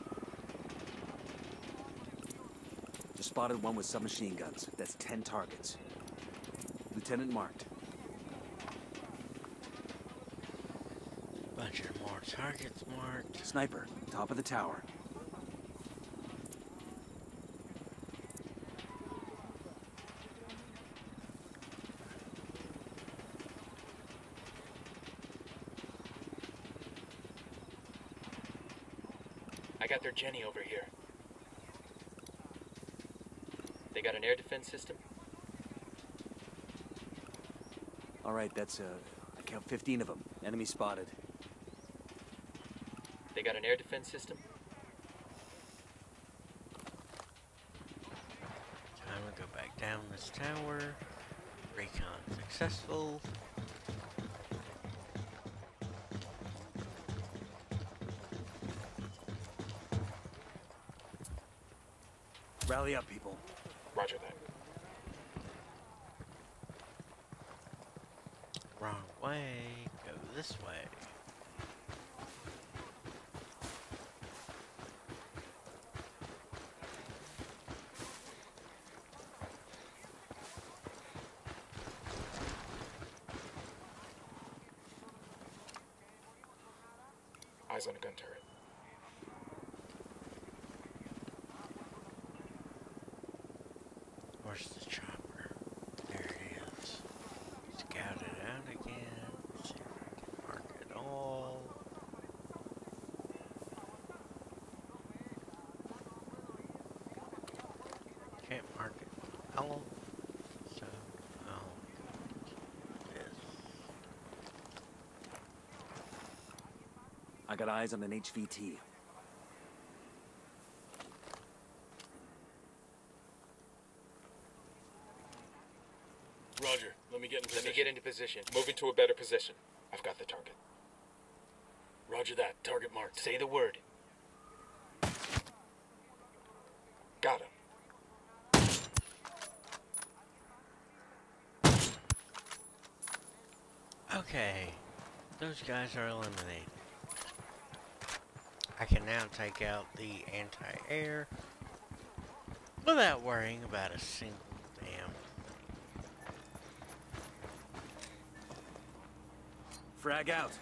Just spotted one with submachine guns. That's ten targets. Lieutenant marked. Bunch of more targets marked. Sniper, top of the tower. I got their Jenny over here. They got an air defense system? All right, that's, uh, I count fifteen of them. Enemy spotted. They got an air defense system? Time to go back down this tower. Recon successful. Rally up, people. Roger that. Wrong way. Go this way. Eyes on a gun turret. Where's the chopper? There it is. Scout it out again. See if I can mark it all. Can't mark it all. So I'll do this. I got eyes on an H V T. Roger. Let me get in position. Let me get into position. Moving to a better position. I've got the target. Roger that. Target marked. Say the word. Got him. Okay, those guys are eliminated. I can now take out the anti-air without worrying about a single damn thing. Frag out.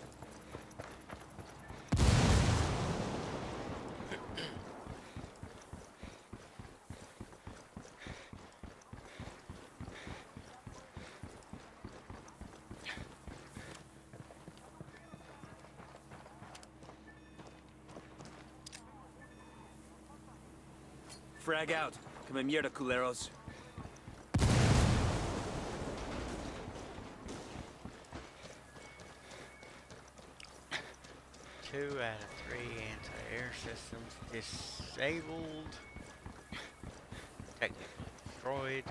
Frag out. Come mierda, culeros. Two out of three anti-air systems disabled. Technically destroyed.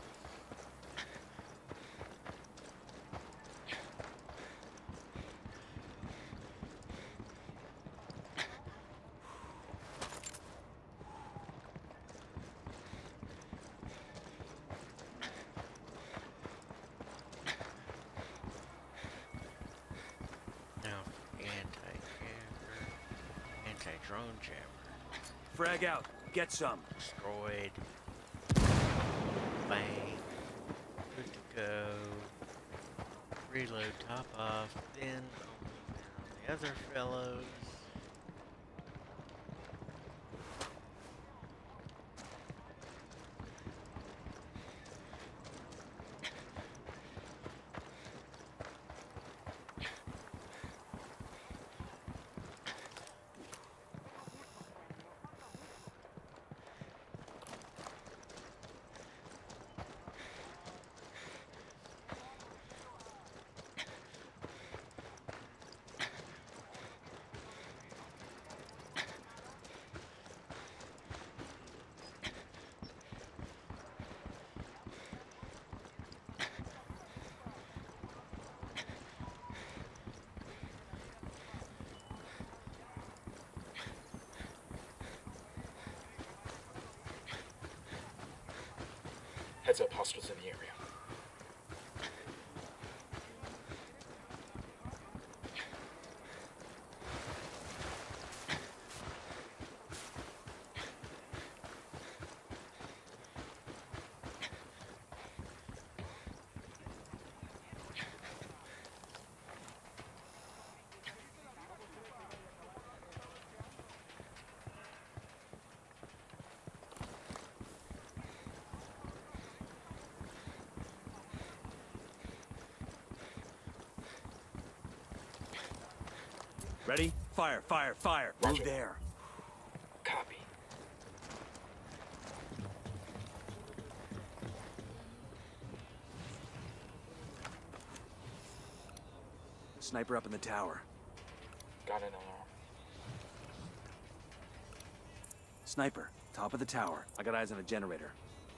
Now for the anti-jammer, anti-drone jammer. Frag out. Get some. Destroyed. Bang. Good to go. Reload top off. Then on the other fellows. Heads up, hostiles in the area. Ready? Fire, fire, fire. Roger. Move there. Copy. Sniper up in the tower. Got an alarm. Sniper, top of the tower. I got eyes on a generator.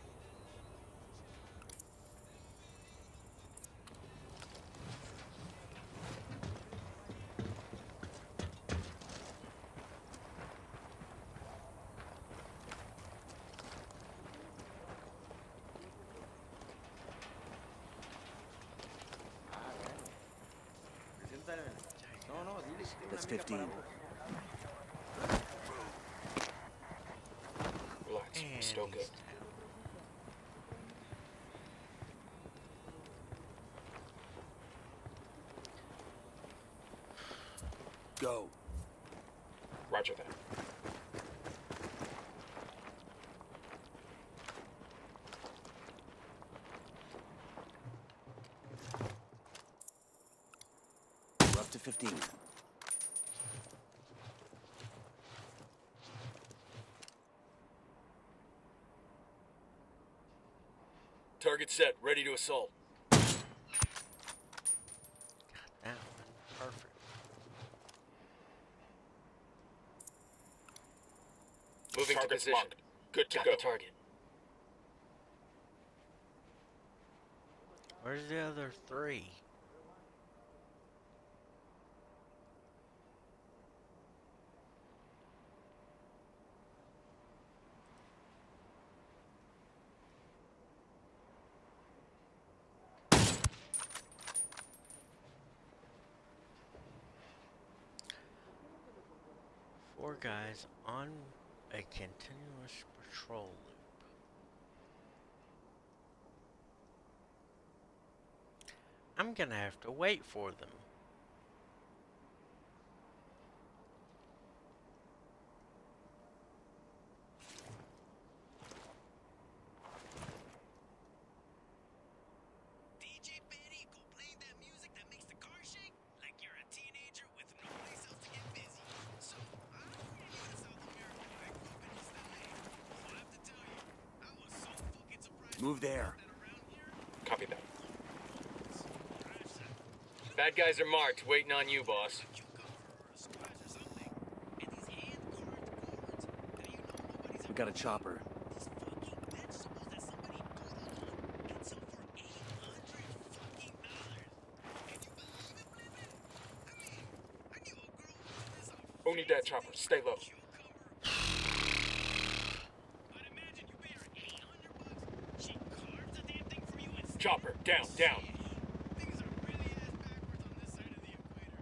That's fifteen. Relax. And We're still he's good. down. Go. Roger that. We're up to fifteen. Target set. Ready to assault. That one. Perfect. Moving to Target's position. locked. Good to Got go. the target. Where's the other three? Four guys on a continuous patrol loop. I'm gonna have to wait for them. D J Perico playing that music that makes the car shake like you're a teenager with no place else to get busy. So, I'm from South America. I grew up in East L A. So I have to tell you, I was so fucking surprised. Move there. that around here, Copy that. Bad guys are marked, waiting on you, boss. cucumber or a squash or something. And these hand-carved gourds. Now you know nobody's We got a chopper. these fucking vegetables that somebody doodled on and sell for eight hundred fucking dollars. Can you believe it, Flippin'? I mean, I knew a girl who was this off. Who need that chopper? Stay low. Cucumber. But imagine you pay her eight hundred bucks. She carves the damn thing for you and Chopper. Down. Down. things are really ass backwards on this side of the equator.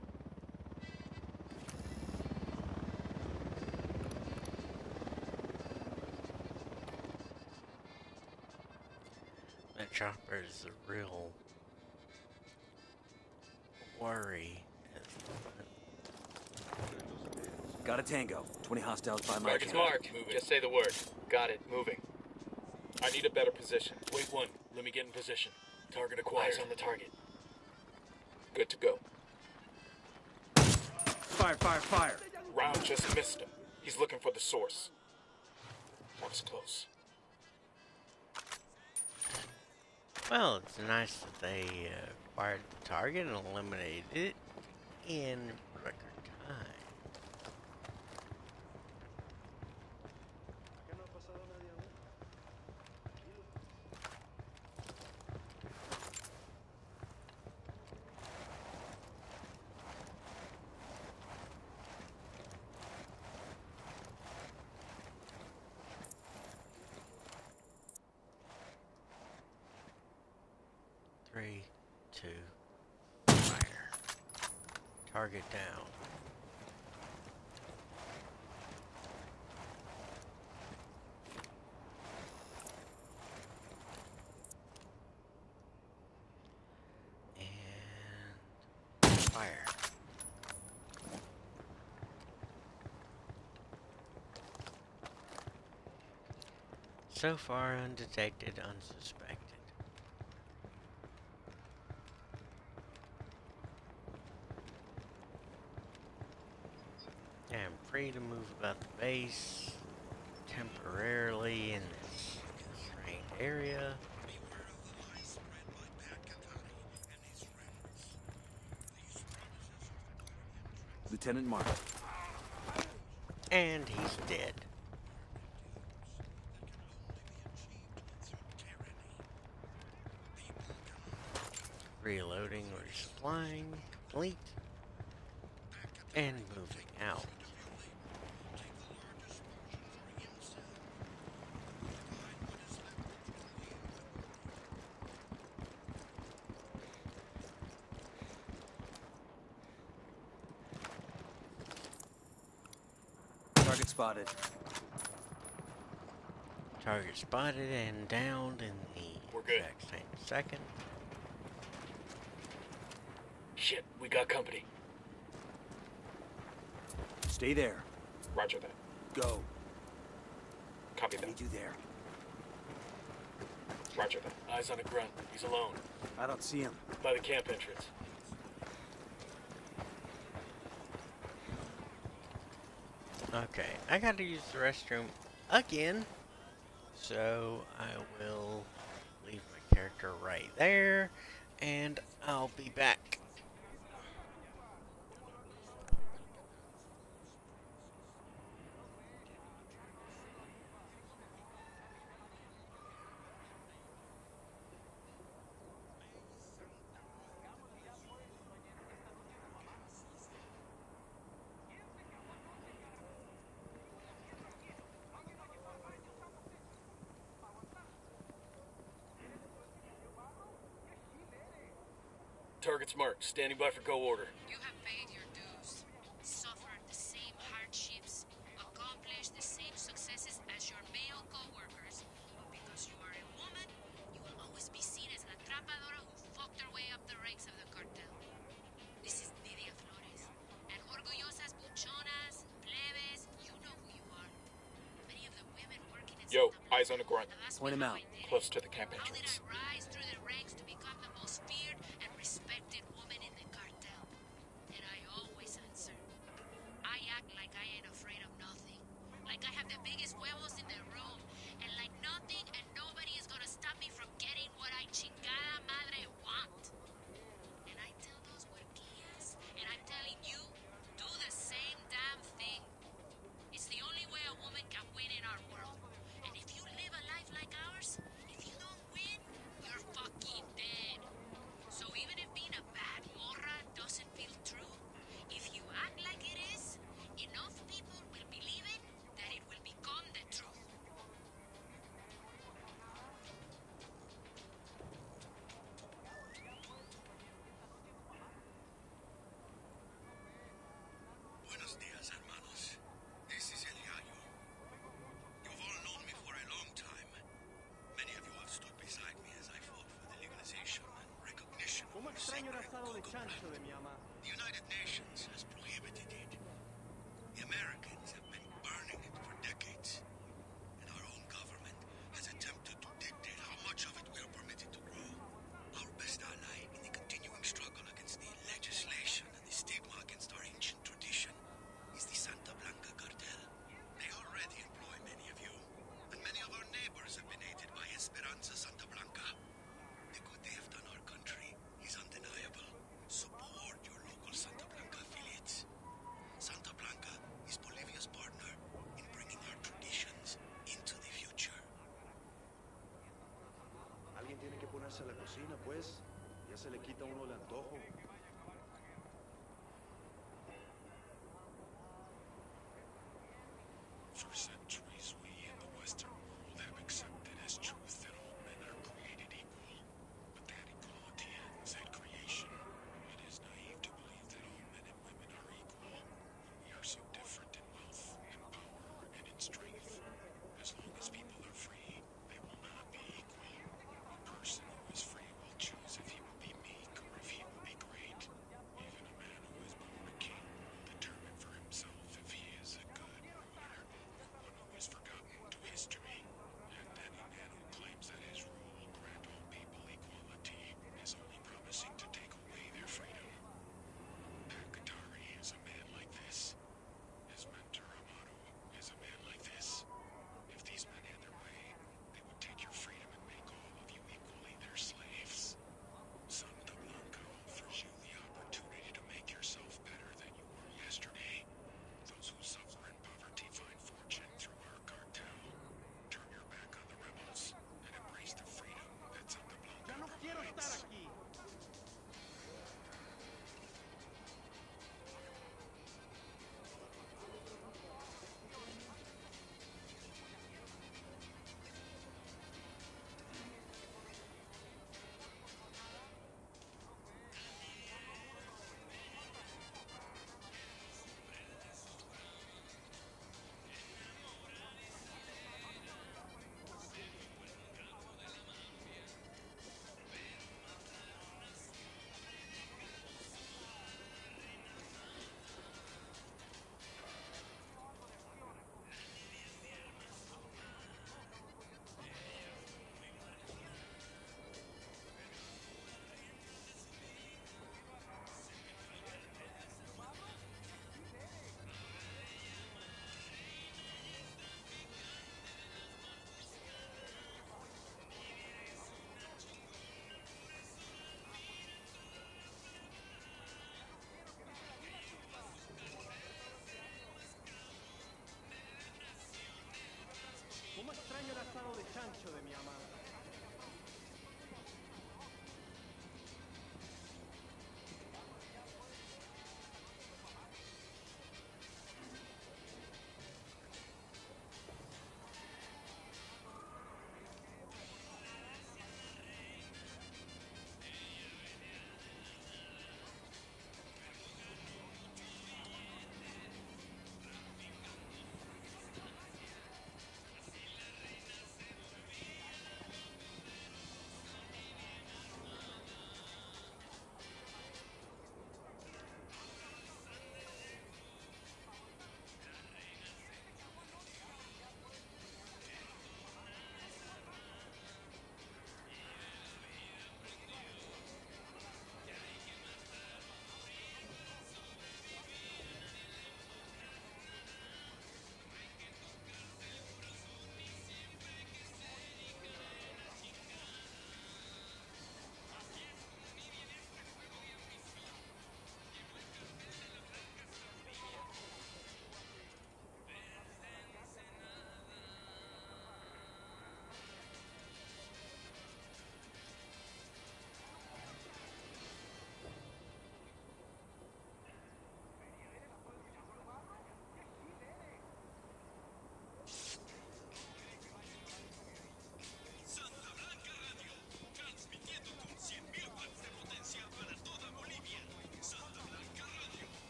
That chopper is a real worry. Got a tango. twenty hostiles by my Target's account. marked. Just say the word. Got it. Moving. I need a better position. Wait one. Let me get in position. Target Eyes acquired. on the target. Good to go. Fire, fire, fire. Round just missed him. He's looking for the source. That was close. Well, it's nice that they uh, acquired the target and eliminated it in record time. ¿Qué no ha pasado nadie aún? Three, two, fire. Target down. And fire. So far undetected, unsuspected. am free to move about the base temporarily in this constrained area. Beware of the lies spread by Pat Catani and his friends. These promises of Guardian trans Lieutenant Mark. And he's dead. that can only be achieved through tyranny. People cannot Reloading, resupplying, complete, and moving out. take the largest portion for himself. Divide what is left between him and Target spotted. Target spotted and downed in the We're good. exact same second. Shit, we got company. Stay there. Roger that. Go. Copy I that. need you there. Roger that. Eyes on the grunt. He's alone. I don't see him. By the camp entrance. Okay, I gotta use the restroom again. So I will leave my character right there, and I'll be back. Target's marked. Standing by for go order. You have paid your dues, suffered the same hardships, accomplished the same successes as your male co-workers, but because you are a woman, you will always be seen as an atrapadora who fucked her way up the ranks of the cartel. This is Nidia Flores, and orgullosas buchonas, plebes, you know who you are. Many of the women working in Yo, Santa Blanca eyes on the grunt. have asked Point me him how out. I did it. Close to the camp How did entrance. I rise through the ranks to become the most feared and respected woman in the cartel? And I always answer, I act like I ain't afraid of nothing. Like I have the biggest huevos in the room. And like nothing and nobody is gonna stop me from getting what I chingada madre want. And I tell those huerquillas, and I'm telling you, do the same damn thing. It's the only way a woman can win in our world. And if you live a life like ours, if you don't win, you're fucking dead. So even if being a bad morra doesn't feel true, if you act like it is, enough people will believe it that it will become the truth. Buenos dias, hermanos. This is El Yayo. You've all known me for a long time. Many of you have stood beside me as I fought for the legalization and recognition of our sacred cocoa plant. The United Nations has prohibited it. The Americans have been burning it for decades. And our own government has attempted to dictate how much of it we are permitted to grow. Our best ally in the continuing struggle against the legislation and the stigma against our ancient tradition is the Santa Blanca cartel. They already employ many of you, and many of our neighbors have been aided by Esperanza Santa Blanca. The good they have done our country is undeniable. Support your local Santa Blanca affiliates. Santa Blanca is Bolivia's partner in bringing our traditions into the future. Alguien tiene que ponerse a la cocina, pues. Ya se le quita a uno el antojo. For centuries, we in the Western world have accepted as truth that all men are created equal. But that equality ends at creation. It is naive to believe that all men and women are equal. We are so different in wealth, in power, and in strength. As long as people are free, they will not be equal. A person who is free will choose if he will be meek or if he will be great. Even a man who is born a king will determine for himself if he is a good ruler. One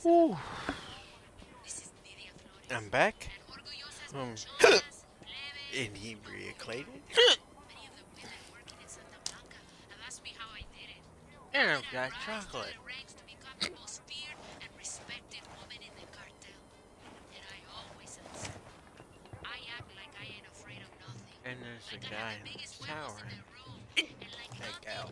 Whew. I'm back. Um, inebriated. And I've got chocolate. And there's a guy in this tower. Take out.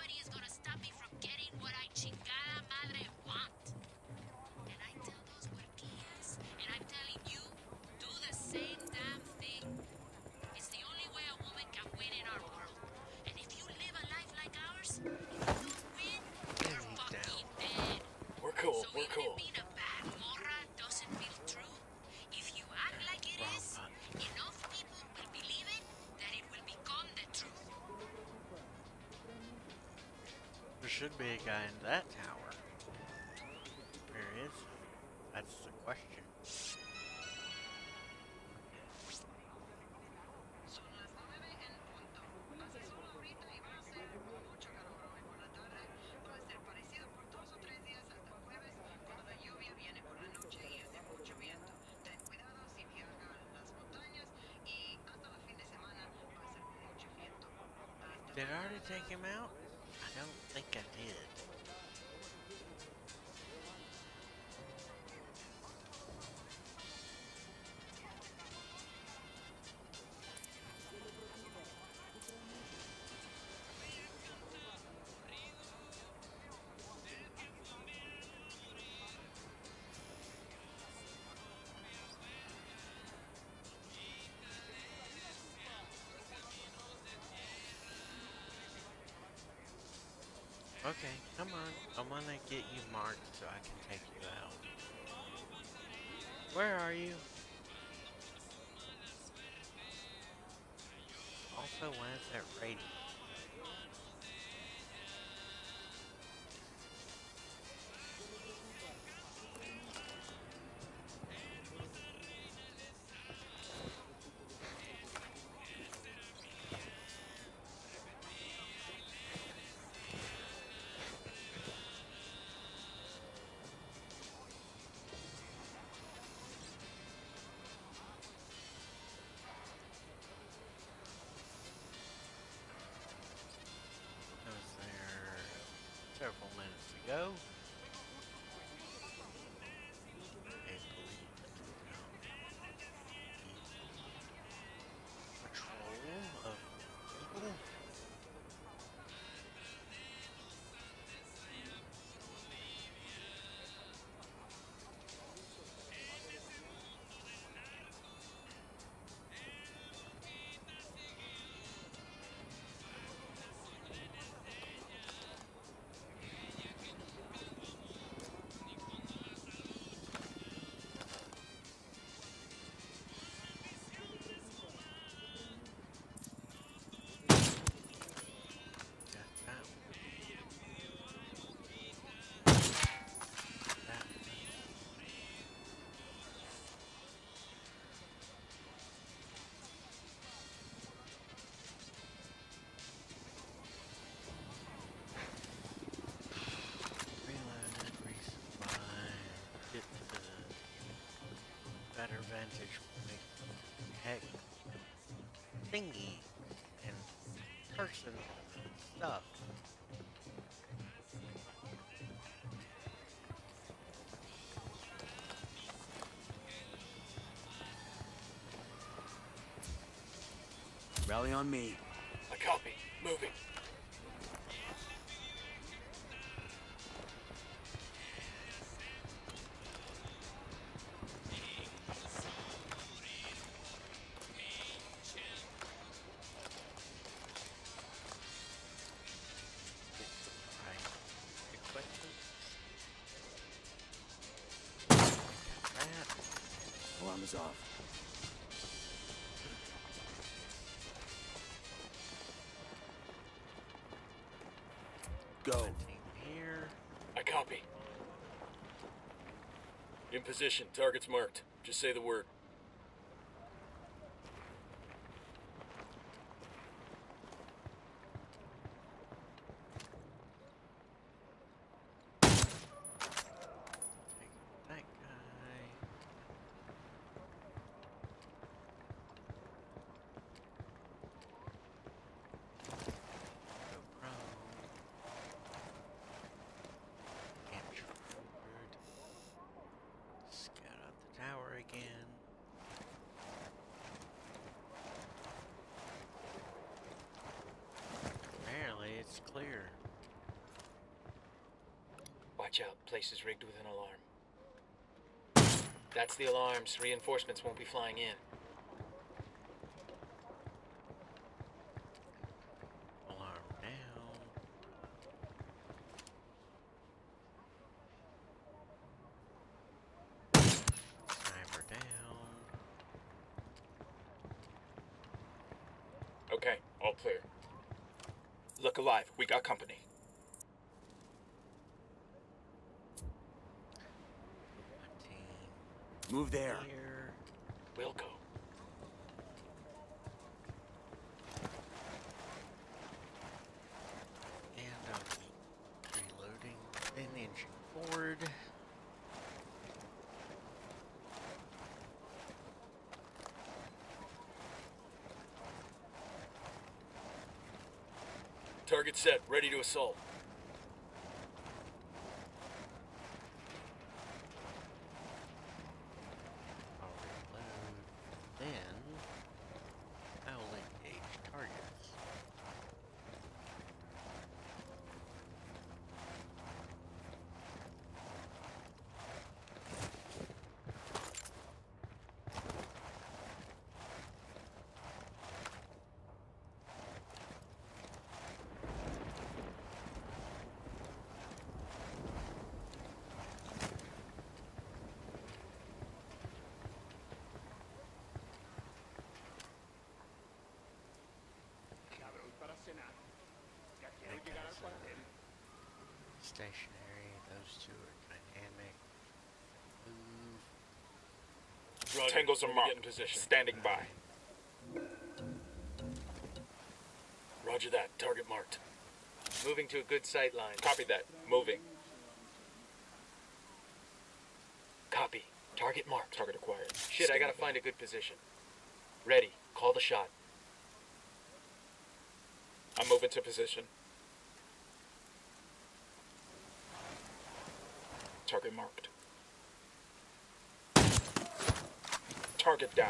We're cool. We're cool. There should be a guy in that tower. Where is he? That's the question. Did I already take him out? I don't think I did. Okay, come on. I'm gonna get you marked so I can take you out. Where are you? Also, why is that radio? I was there several minutes ago. I believe the patrol of people. Better vantage point. Heck, thingy and person stuff. Rally on me. A copy. Moving. Alarm is off. Go. Here. I copy. In position. Target's marked. Just say the word. Watch out, place is rigged with an alarm. That's the alarms. Reinforcements won't be flying in. Alarm down. Sniper down. Okay, all clear. Look alive. We got company. Move there. Here. We'll go. And I'll keep reloading, then inching forward. Target set, ready to assault. I'll reload, then I'll engage targets. Ya, pero voy para cenar. Ya quiero Okay, llegar al so cuartel. stationary, those two are dynamic. Move. Roger. Tangos are marked. Get in position. Standing by. Roger that. Target marked. Moving to a good sight line. Copy that. Moving. Copy. Target marked. Target acquired. Shit, I gotta Standing by. find a good position. Ready. Call the shot. I'm moving to position. Target marked. Target down.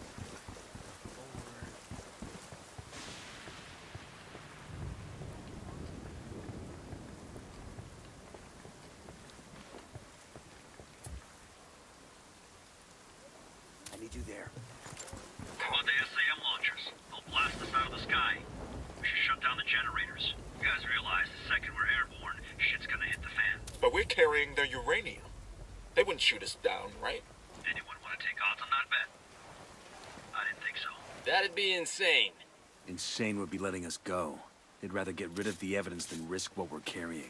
I need you there. Come on the S A M launchers. They'll blast us out of the sky. We should shut down the generators. You guys realize the second we're airborne, shit's gonna hit the fan. But we're carrying their uranium. They wouldn't shoot us down, right? Anyone want to take odds on that bet? I didn't think so. That'd be insane. Insane would be letting us go. They'd rather get rid of the evidence than risk what we're carrying.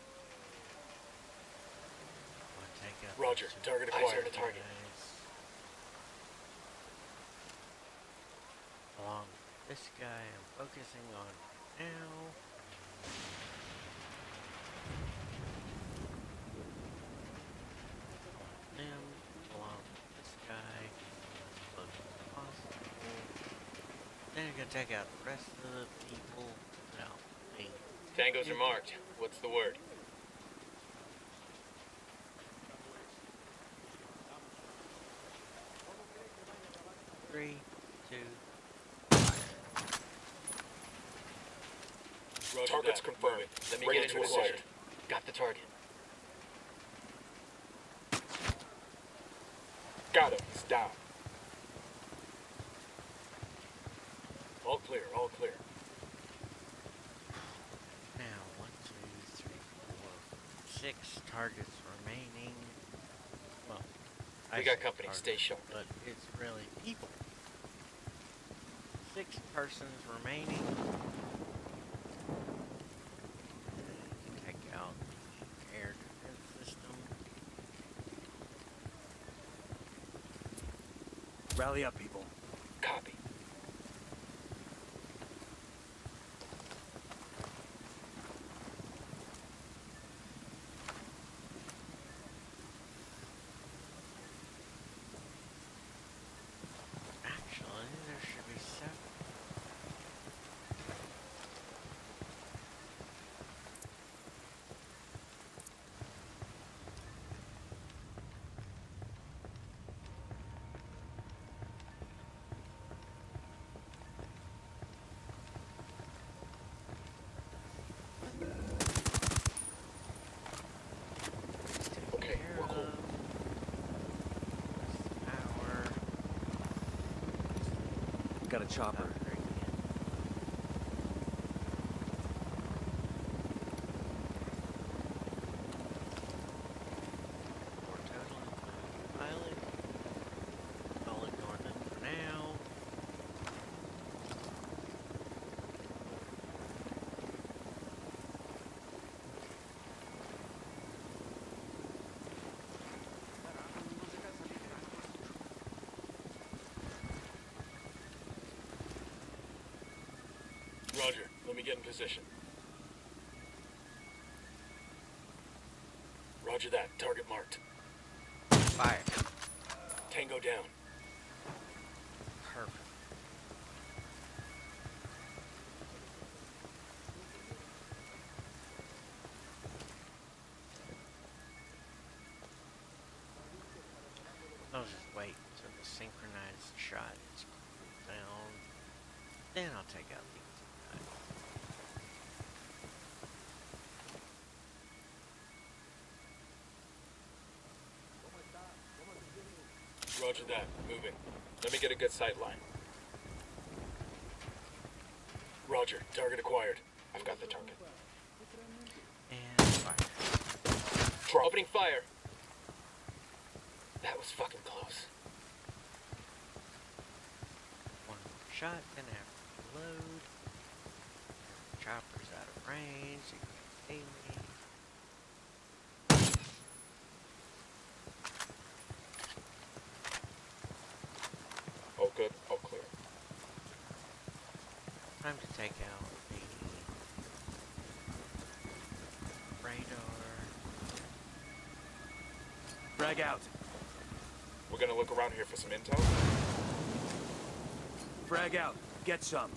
I'll take out Roger. those two Target acquired. A target. guys. Along with this guy, I'm focusing on now. Them, along with this guy, as close as possible. Then you're gonna take out the rest of the people. No, me. Tangos are marked. What's the word? Three, two, Roger Target's that. confirmed. Moving. Let me Ready get into to position. assault. Got the target. Got him. He's down. All clear. All clear. now one, two, three, four, six targets remaining. Well, I We got say company. targets, Stay sharp. but it's really people. Six persons remaining. And take out the air defense system. Rally up, people. Copy. Actually, there should be seven. got a chopper. Oh, very good. Four total, including pilot. I'll ignore them for now. Roger. Let me get in position. Roger that. Target marked. Fire. Tango down. Perfect. I'll just wait until the synchronized shot is cooled down. Then I'll take out the easy guys. Roger that. Moving. Let me get a good sight line. Roger. Target acquired. I've got the target. And fire. Drop. Opening fire. That was fucking close. One more shot, then I have to reload. Chopper's out of range. You can't see me. All good. All clear. Time to take out the radar. Frag out. We're gonna look around here for some intel. Frag out. Get some.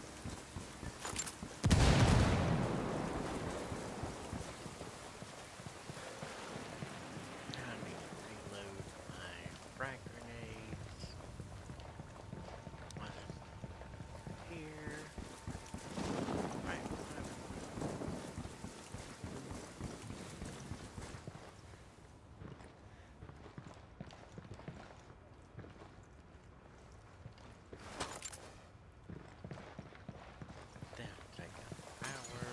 I need to reload my frag grenades. One here. Right. Then take out the power.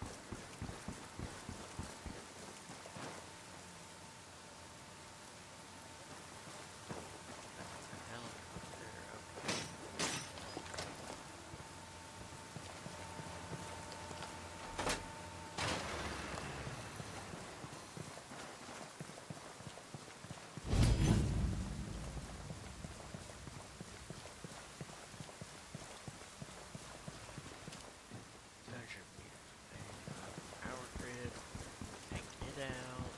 Helicopter, okay. Treasure meter. Power grid. Take it out.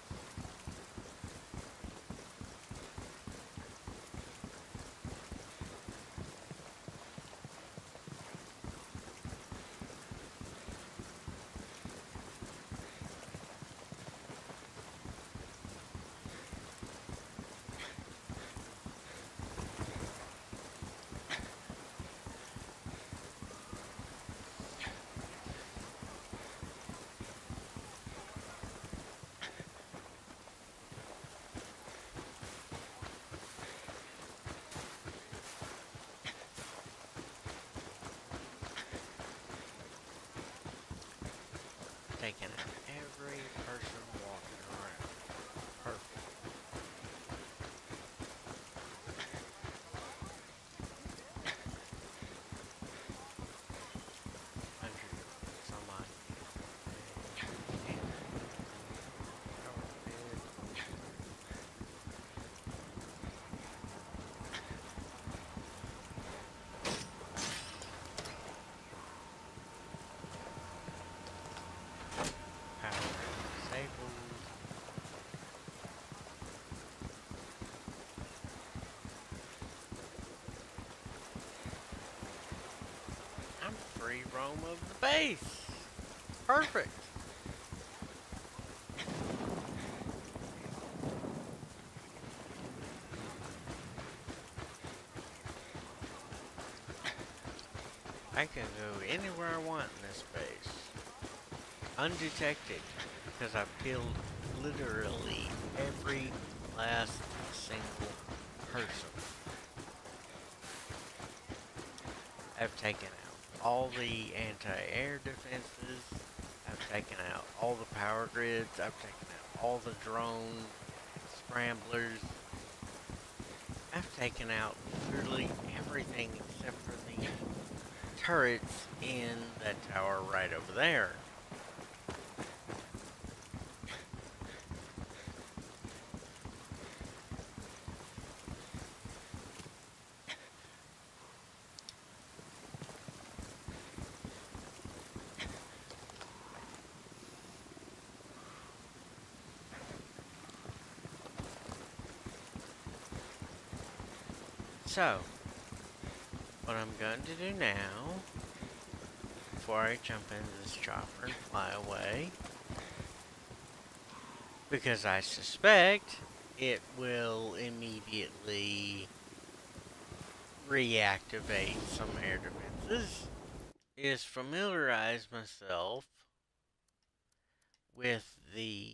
Taking out every person walking around. Perfect. I'm sure you'll put some on here. And power grid. Power disabled. I'm free roam of the base. Perfect. I can go anywhere I want in this base. Undetected. Because I've killed literally every last single person. I've taken out all the anti-air defenses. I've taken out all the power grids. I've taken out all the drone scramblers. I've taken out literally everything except for the turrets in that tower right over there. So, what I'm going to do now, before I jump into this chopper and fly away, because I suspect it will immediately reactivate some air defenses, is familiarize myself with the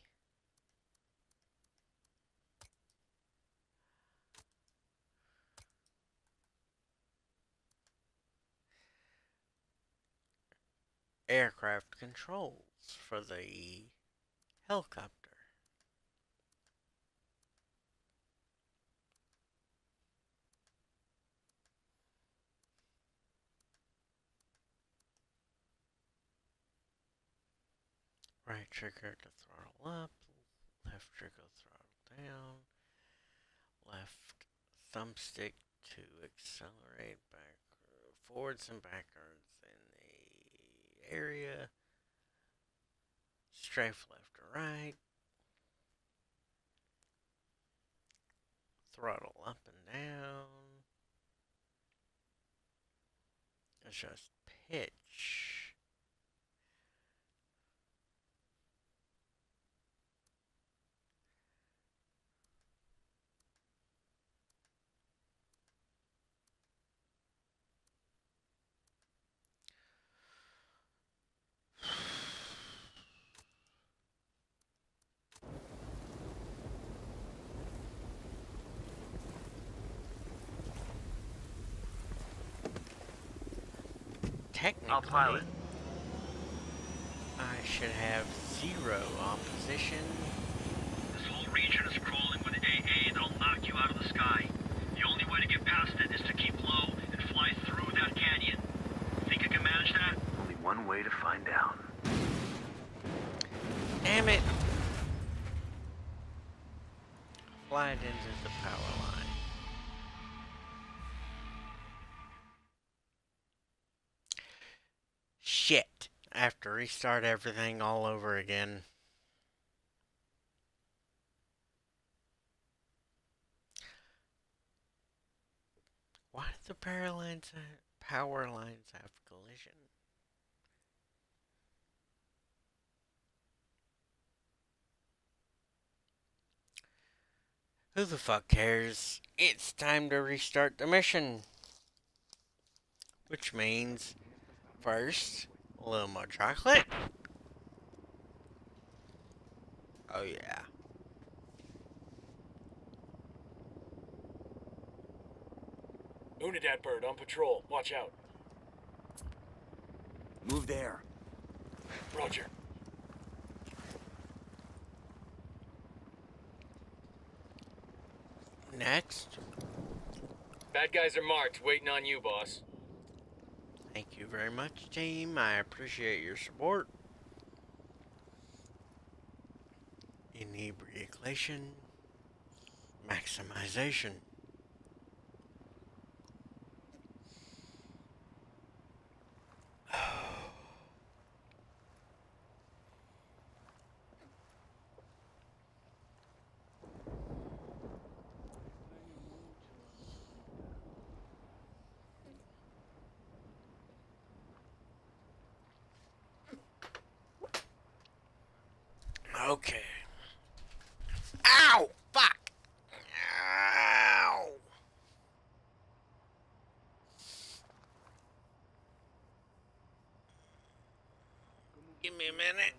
aircraft controls for the helicopter. Right trigger to throttle up, left trigger throttle down, left thumbstick to accelerate back forwards and backwards in the area, strafe left or right, throttle up and down, adjust pitch. Technically, I should have zero opposition. This whole region is crawling with A A that'll knock you out of the sky. The only way to get past it is to keep low and fly through that canyon. Think you can manage that? Only one way to find out. Damn it! Fly it into the power line. Shit! I have to restart everything all over again. Why do the power lines, power lines have collision? Who the fuck cares? It's time to restart the mission. Which means, first, a little more chocolate. Oh yeah. Unidad bird on patrol. Watch out. Move there. Roger. Next. Bad guys are marked. Waiting on you, boss. Thank you very much, team. I appreciate your support. Inebriation. Maximization. Okay. Ow! Fuck! Ow! Give me a minute.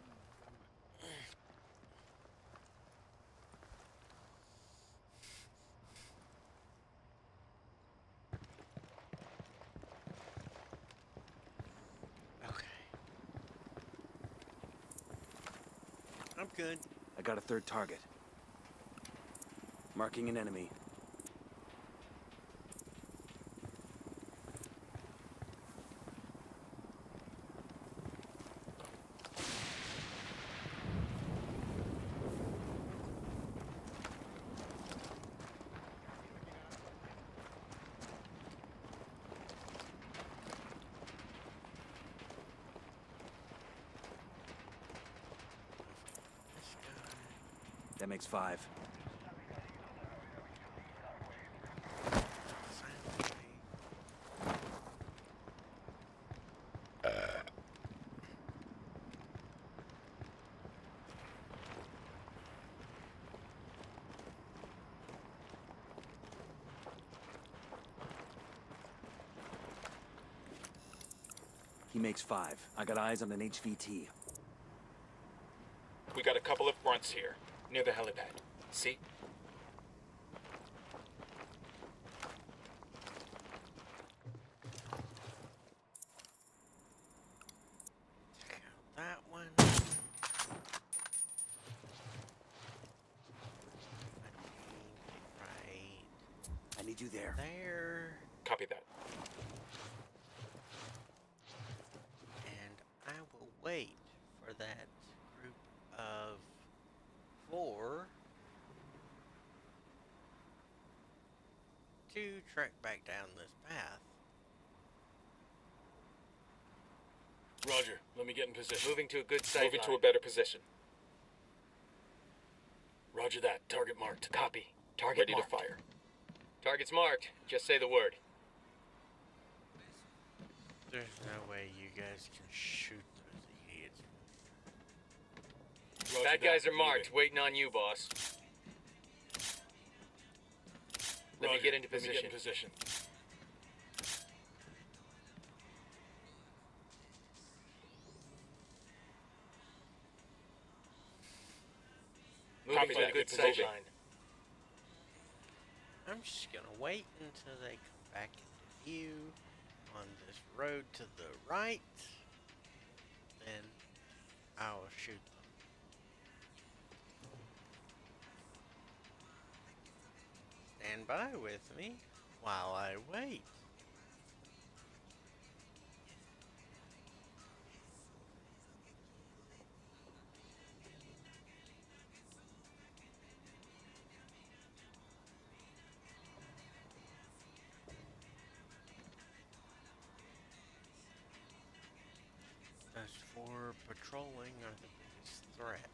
I'm good. I got a third target. Marking an enemy. That makes five. He makes five. I got eyes on an H V T. We got a couple of fronts here, near the helipad. See? That one. Right I need you there. there. Copy that. And I will wait for that group of four to track back down this path. Roger. Let me get in position. Moving to a good sight Moving line. to a better position. Roger that. Target marked. Copy. Target Ready marked. to fire. Target's marked. Just say the word. There's no way you guys can shoot those idiots. Roger Bad that. guys are marked. Moving. Waiting on you, boss. Let me Roger. get into Let me position. get in position. Moving Copy to that. a good Good sight position. line. I'm just gonna wait until they come back into view on this road to the right. Then I will shoot them. Stand by with me while I wait. Those four patrolling are the biggest threat.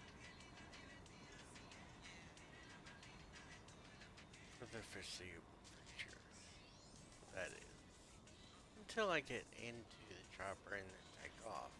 For the foreseeable future. That is. Until I get into the chopper and then take off.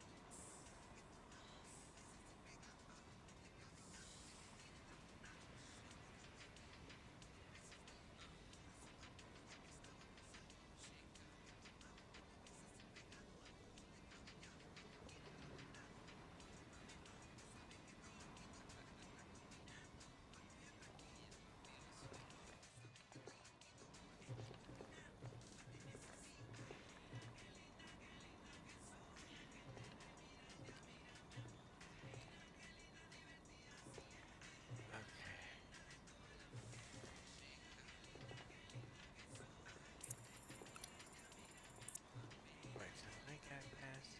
Wait, so I think I passed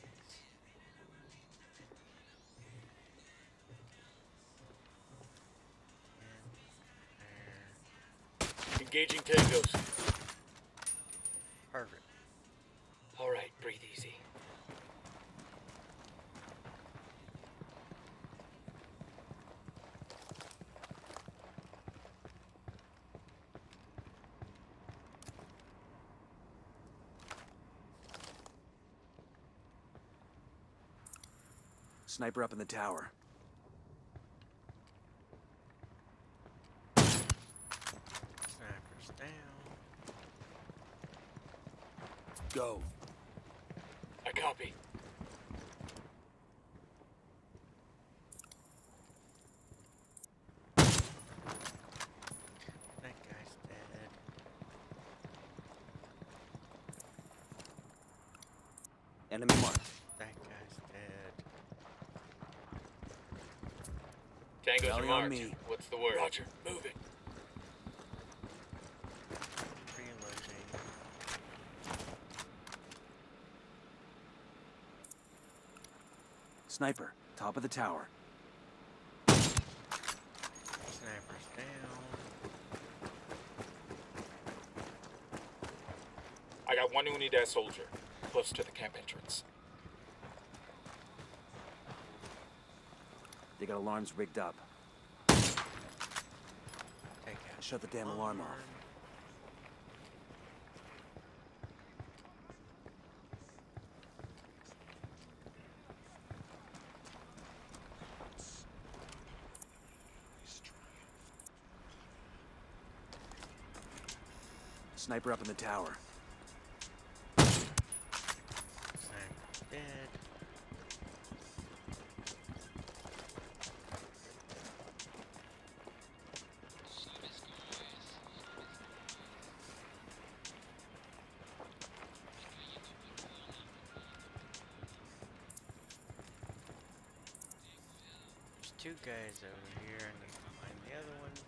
ten, there. Engaging tangos. Perfect. All right, breathe easy. Sniper up in the tower. Snipers down. Go. I copy. That guy's dead. Enemy marked. That guy's dead. Tango's Rally on marked. me. What's the word? Roger. Moving. Reloading. Sniper, top of the tower. Snipers down. I got one Unidad soldier, close to the camp entrance. They got alarms rigged up. Take out. Shut the damn alarm off. Sniper up in the tower. Sniper's dead. There's two guys over here. I need to find the other one.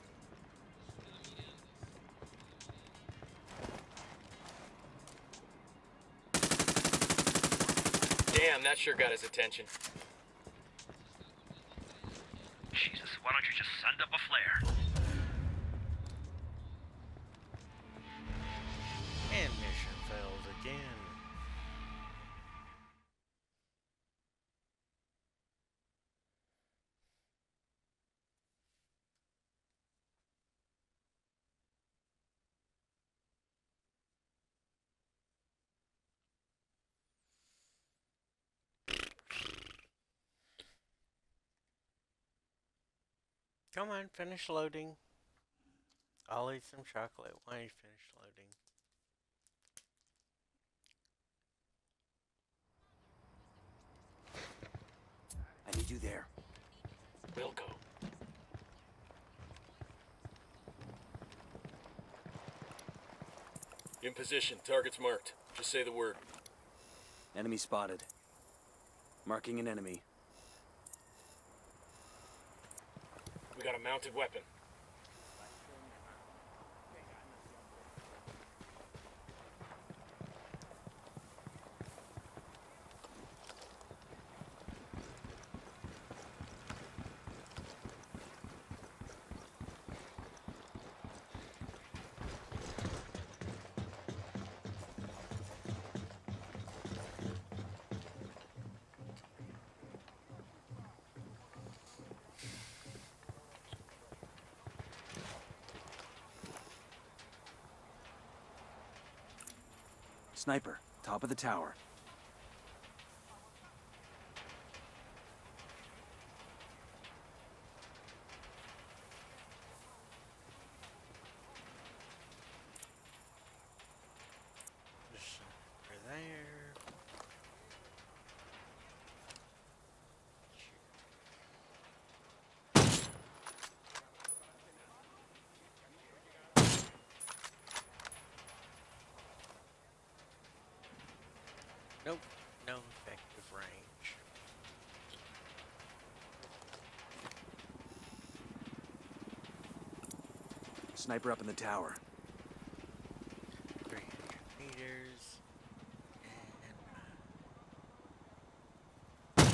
Damn, that sure got his attention. Jesus, why don't you just send up a flare? And mission failed again. Come on, finish loading. I'll eat some chocolate while you finish loading. I need you there. We'll go. In position. Target's marked. Just say the word. Enemy spotted. Marking an enemy. We got a mounted weapon. Sniper, top of the tower. Just over there. Nope, no effective range. Sniper up in the tower. three hundred meters. And.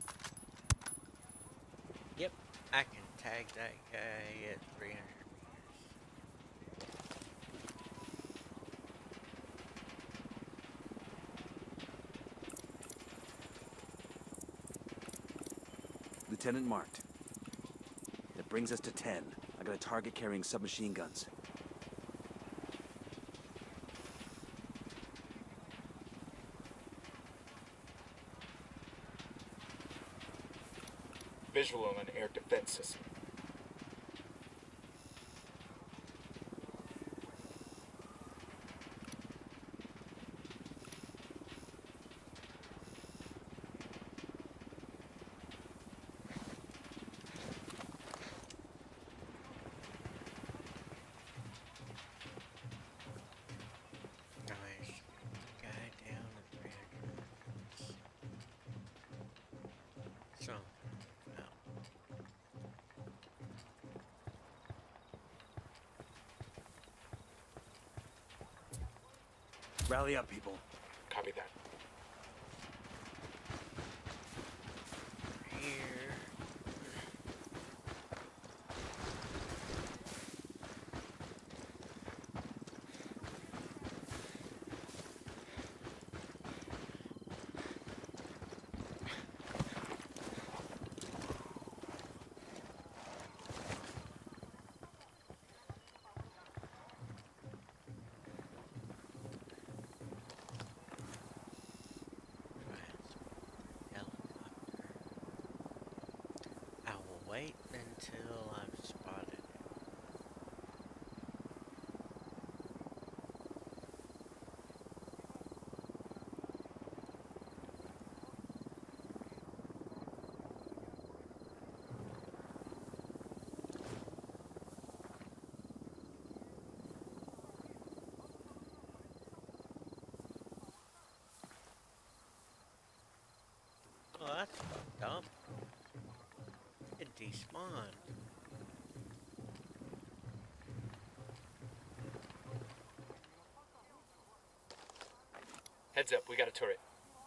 Yep, I can tag that guy at three hundred meters. Lieutenant marked. That brings us to ten. I got a target carrying submachine guns. Visual on an air defense system. Nice. Guy down at three hundred meters. So, well. Rally up, people. Copy that. Here. I will wait until I've spotted it. Oh, that's fucked up. It despawned. Heads up, we got a turret.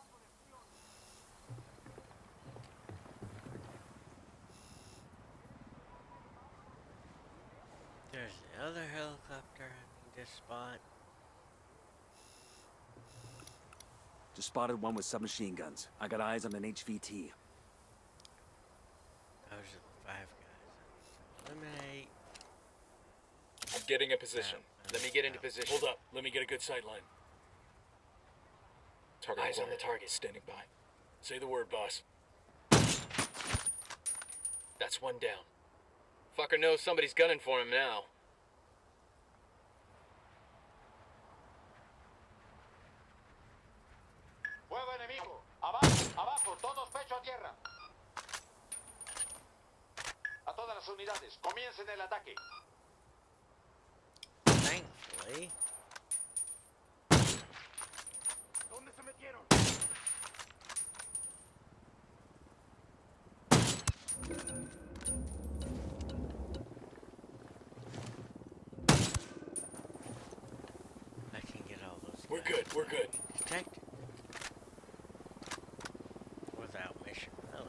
There's the other helicopter I need to spot. Just spotted one with submachine guns. I got eyes on an H V T. Those are the five guys I need to eliminate. I'm getting a position. Let me get into position. Hold up. Let me get a good sight line. Target Eyes on acquired. the target. Standing by. Say the word, boss. That's one down. Fucker knows somebody's gunning for him now. Fuego enemigo. Abajo, abajo, todos pecho a tierra. A todas las unidades, comiencen el ataque. Thankfully. ¿Dónde se metieron? I can get all those. We're guys good. We're good. detected. Without mission, really.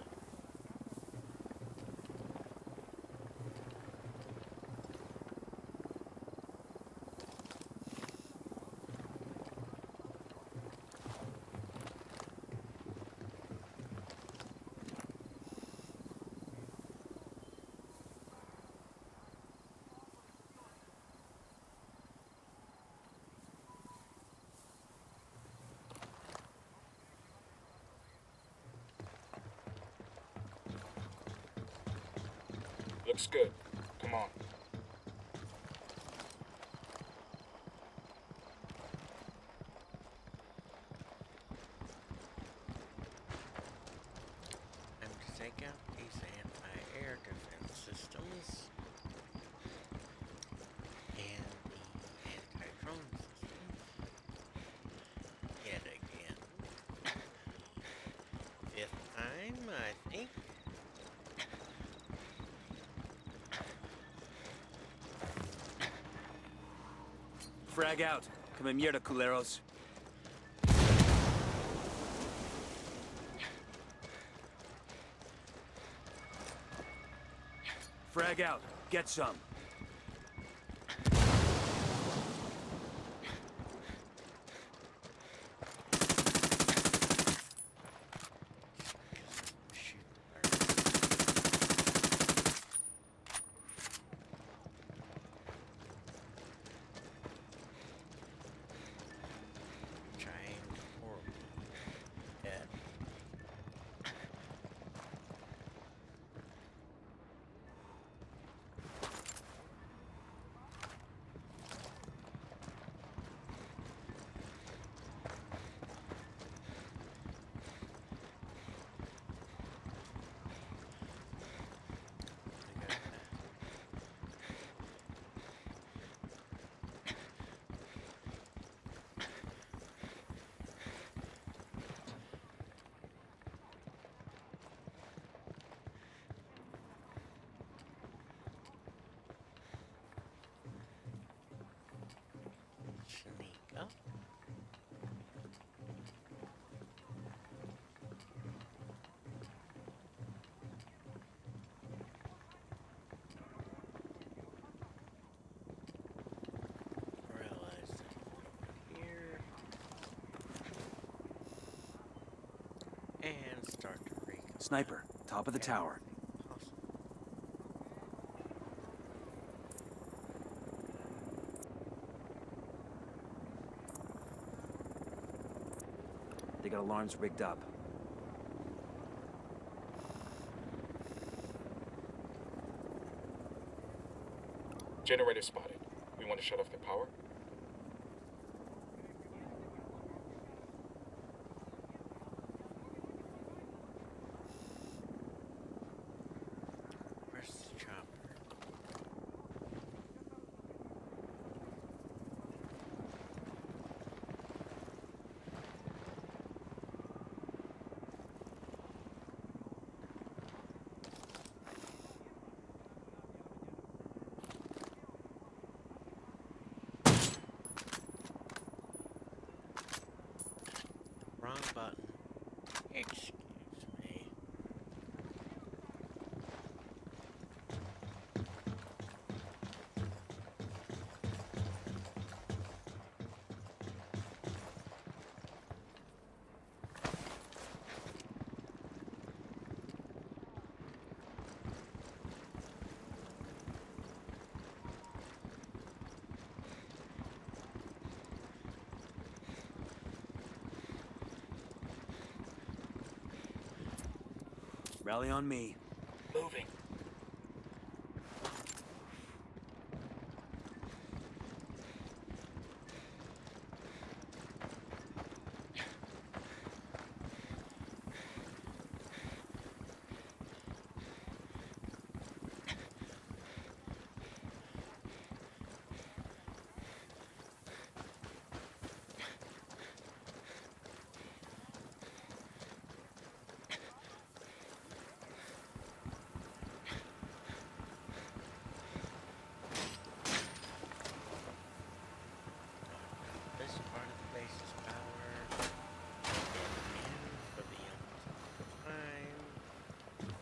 Looks good. Come on. I'm to take out these anti-air defense systems and the anti-drone systems. Yet again. Fifth time, I think. Frag out. Come in mierda, culeros. Frag out. Get some. And start to recon. Sniper, top of the tower. Possible. They got alarms rigged up. Generator spotted. We want to shut off the power? Where's the chopper? Wrong button. Excuse me. Rally on me. Moving. This part of the base is powered in for the umpteenth time.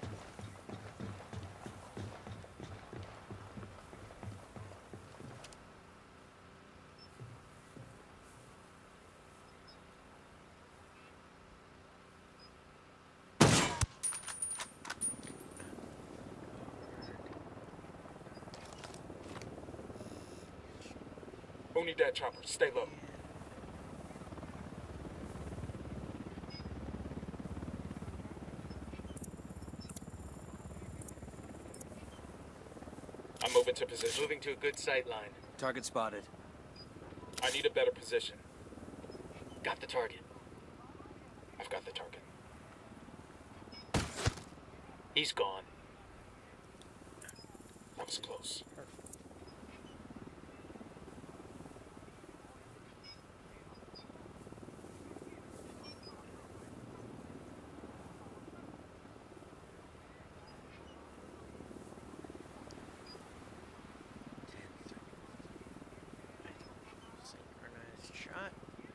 Who need that chopper? Stay low. I'm moving to position. Moving to a good sight line. Target spotted. I need a better position. Got the target. I've got the target. He's gone. That was close. Synchronized shot.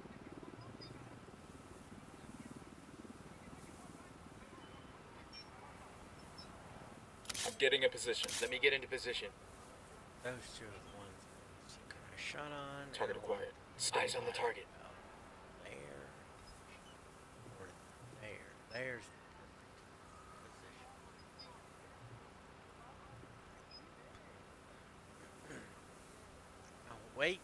I'm getting a position. Let me get into position. Those two are the ones that synchronized shot on. Target and acquired. Eyes on the target. There. Or there. There's the perfect position. I'll wait.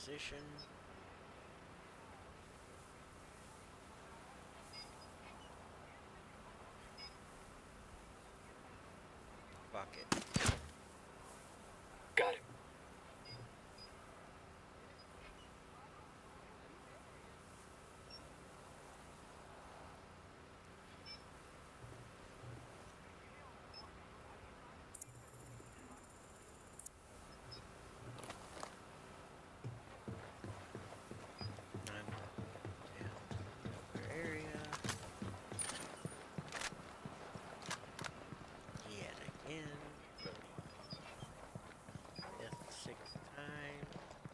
position. Fuck it. Got it. I'm down area. Yet again. Fifth, sixth time.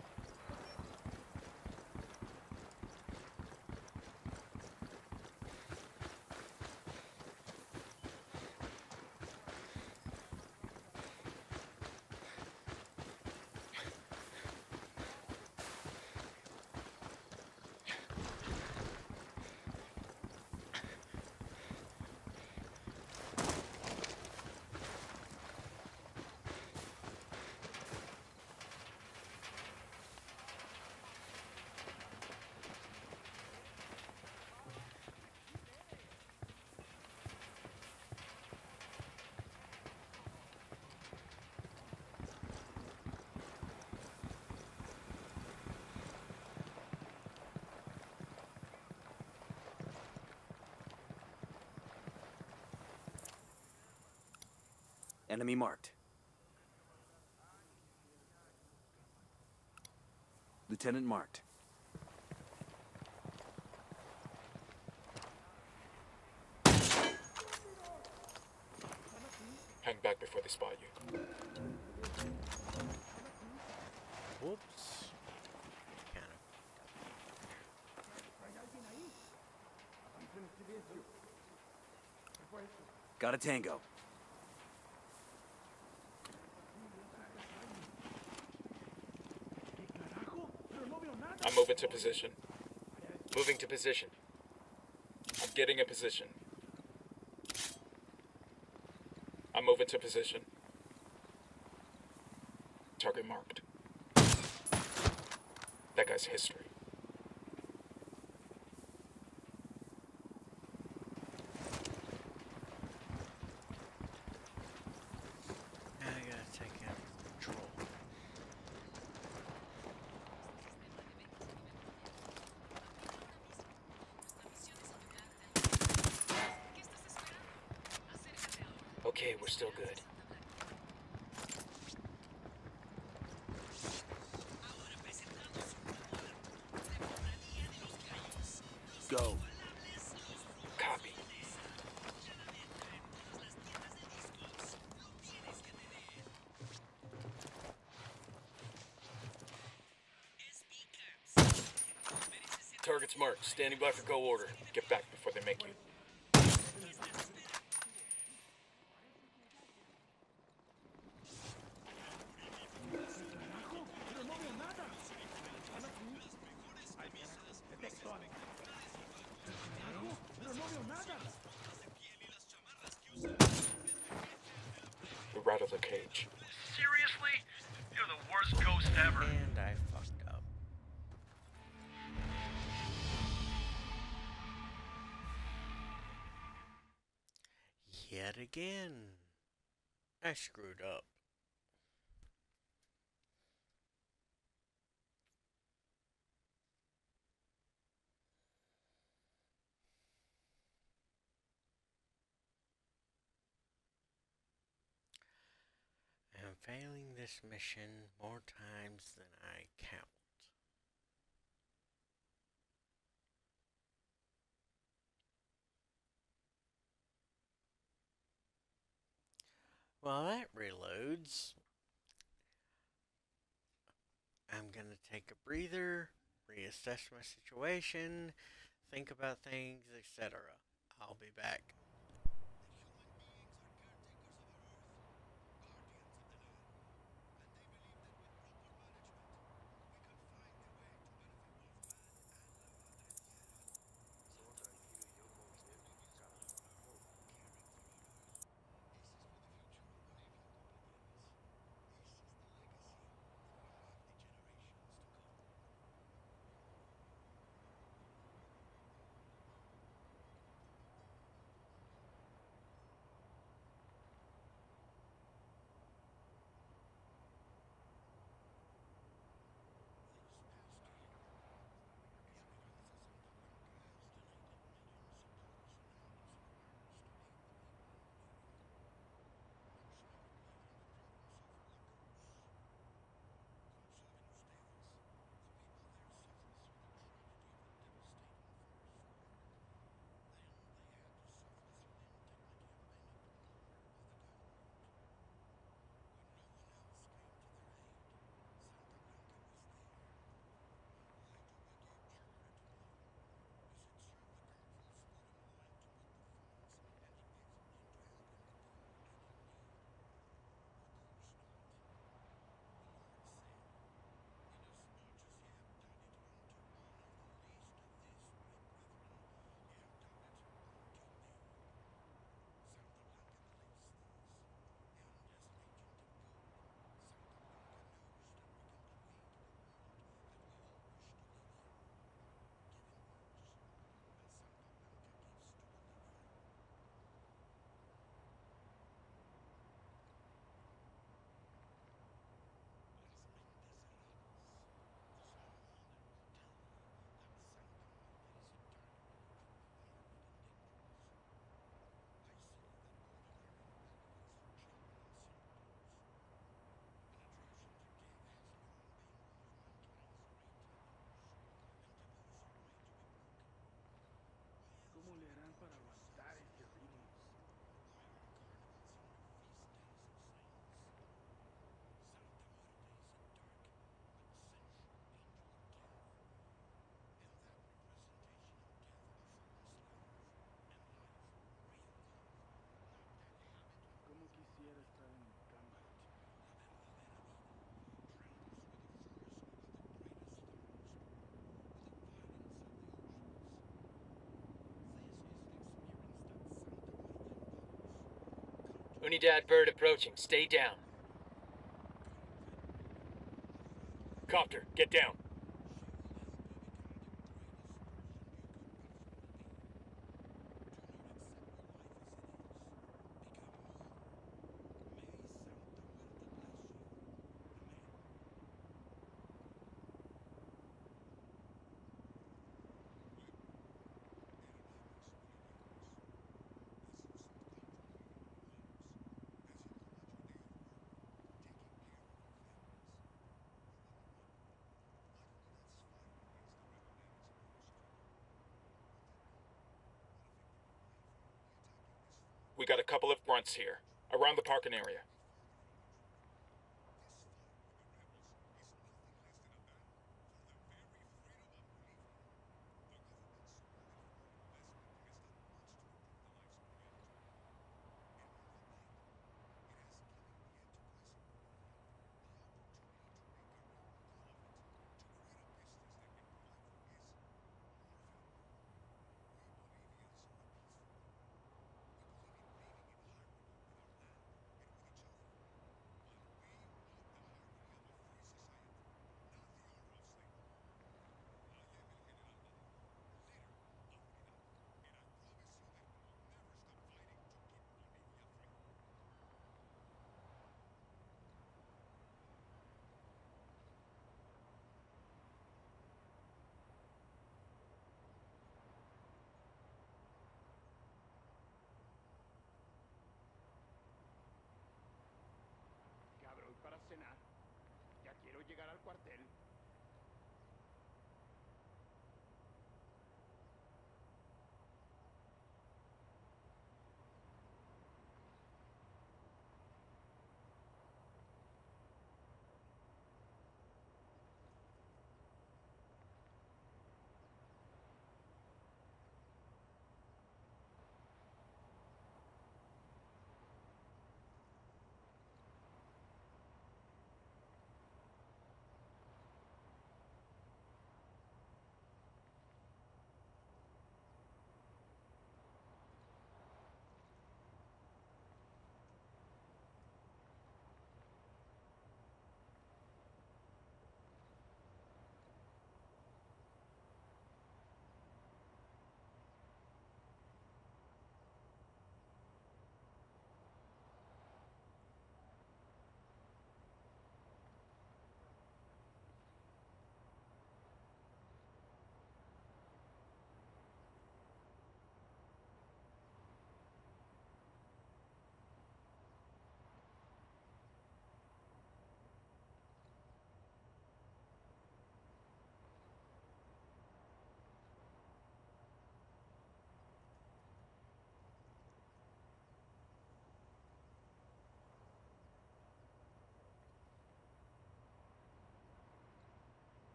Enemy marked. Lieutenant marked. Hang back before they spot you. Whoops. Kind of. Got a tango. I'm moving to position. Moving to position. I'm getting a position. I'm moving to position. Target marked. That guy's history. Now I gotta take out control. Okay, we're still good. Go. Copy. Target's marked. Standing by for go order. Get back before they make you. We rattle the cage. Seriously? You're the worst ghost ever. And I fucked up. Yet again. I screwed up. I'm failing this mission more times than I count. While that reloads, I'm gonna take a breather, reassess my situation, think about things, et cetera. I'll be back. Unidad bird approaching. Stay down. Copter, get down. We got a couple of grunts here, around the parking area.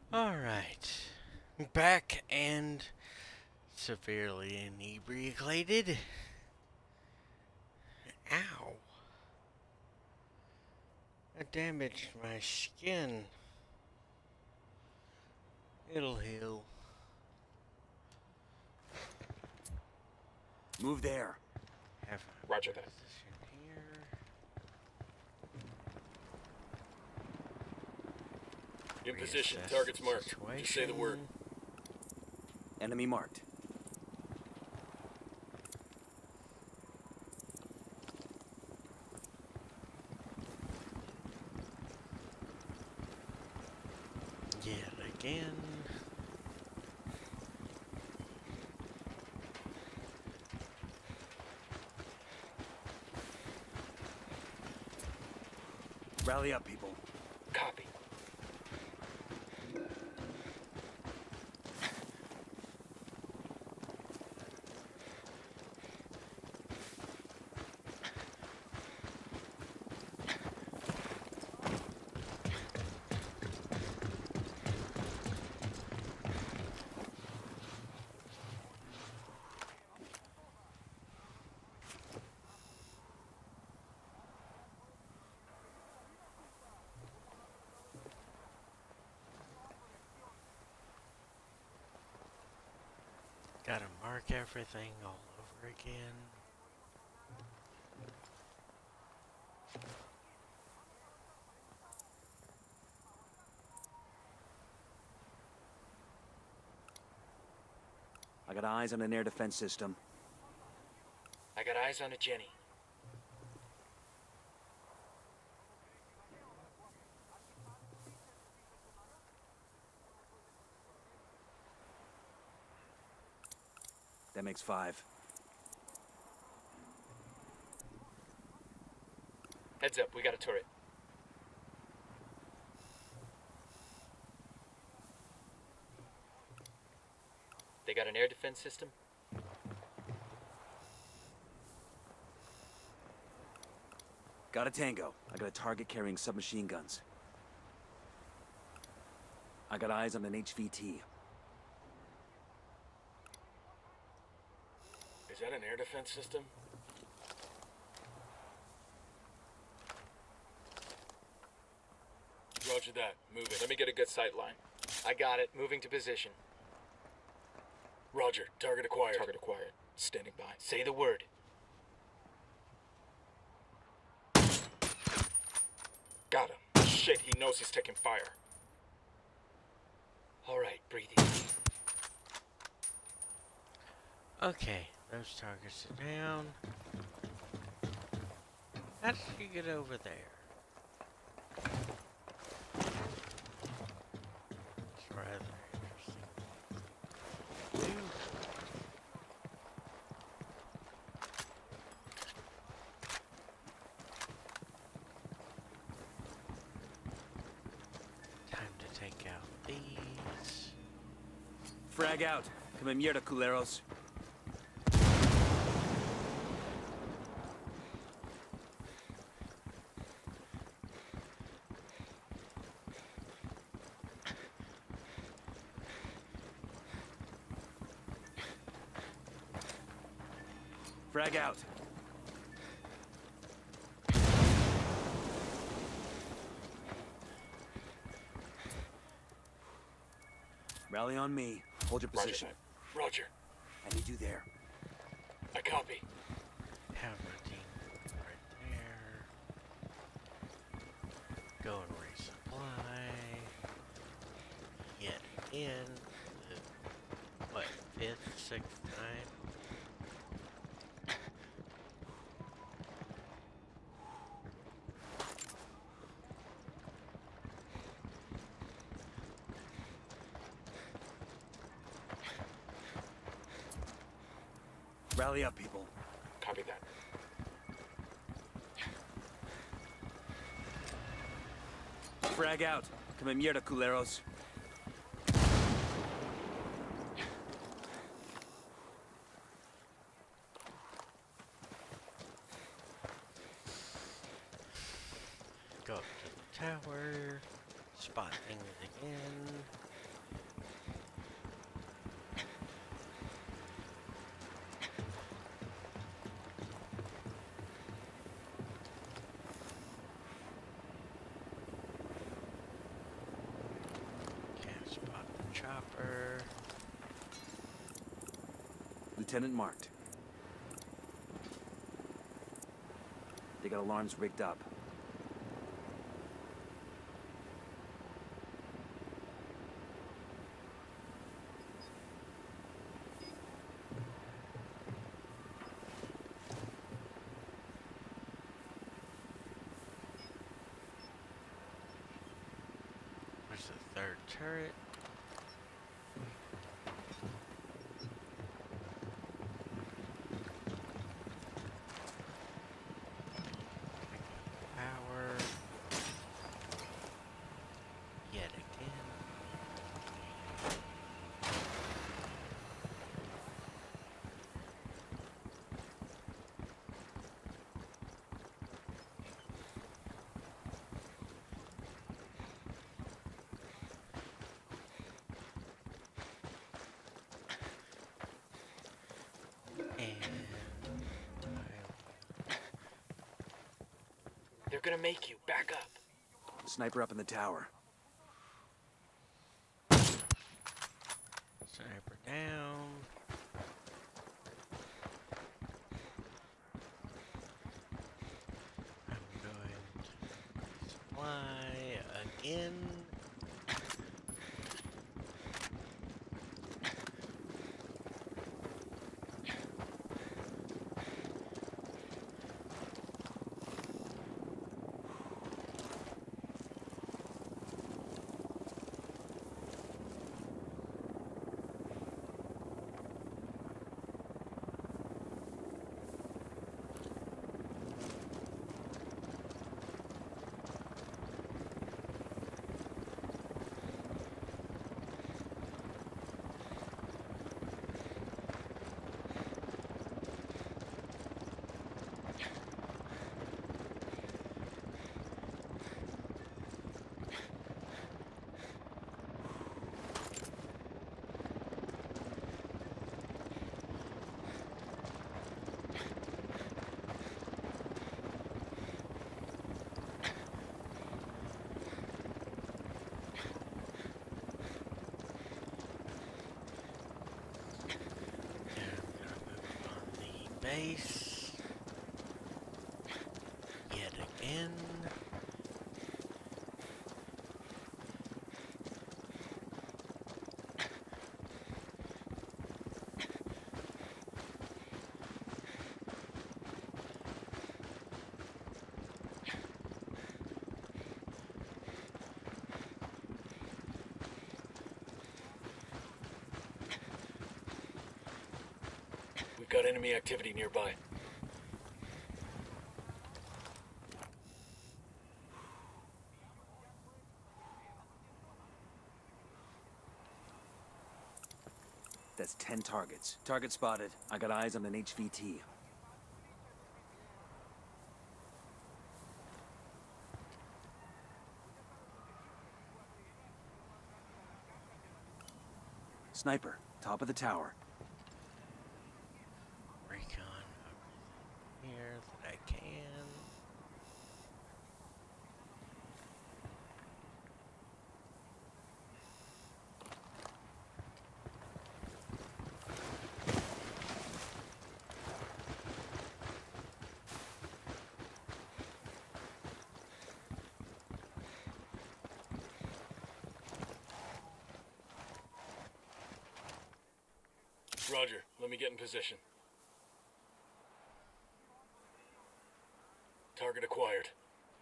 Alright. Back and severely inebriated. Ow. I damaged my skin. It'll heal. Move there. Have a Roger that. position here. In position. Reassess Target's the marked. Just say the word. situation. Enemy marked. Yet again. Rally up, people. Copy. Gotta mark everything all over again. I got eyes on an air defense system. I got eyes on a Jenny. That makes five. Heads up, we got a turret. They got an air defense system? Got a tango. I got a target carrying submachine guns. I got eyes on an H V T. Is that an air defense system? Roger that. Move it. Let me get a good sight line. I got it. Moving to position. Roger. Target acquired. Target acquired. Standing by. Say the word. Got him. Shit, he knows he's taking fire. All right, breathe easy. Okay, those targets are down. How did you get over there? It's rather interesting. Ooh. Time to take out these. Frag out. Come mierda, culeros. Frag out. Rally on me. Hold your Roger position. that. Roger. I need you there. I copy. Have a team right there. Go and resupply. Get in. The, what, fifth, sixth time? Rally up, people. Copy that. Frag out. Come mierda, culeros. Go up to the tower. Spot things again. Lieutenant marked. They got alarms rigged up. Where's the third turret? Power. Yet again. They're gonna make you. Back up. Sniper up in the tower. Sniper down. I'm going to fly again. Base yet again. We've got enemy activity nearby. That's ten targets. Target spotted. I got eyes on an H V T. Sniper, top of the tower. Recon everything here that I can. Roger, let me get in position. Target acquired.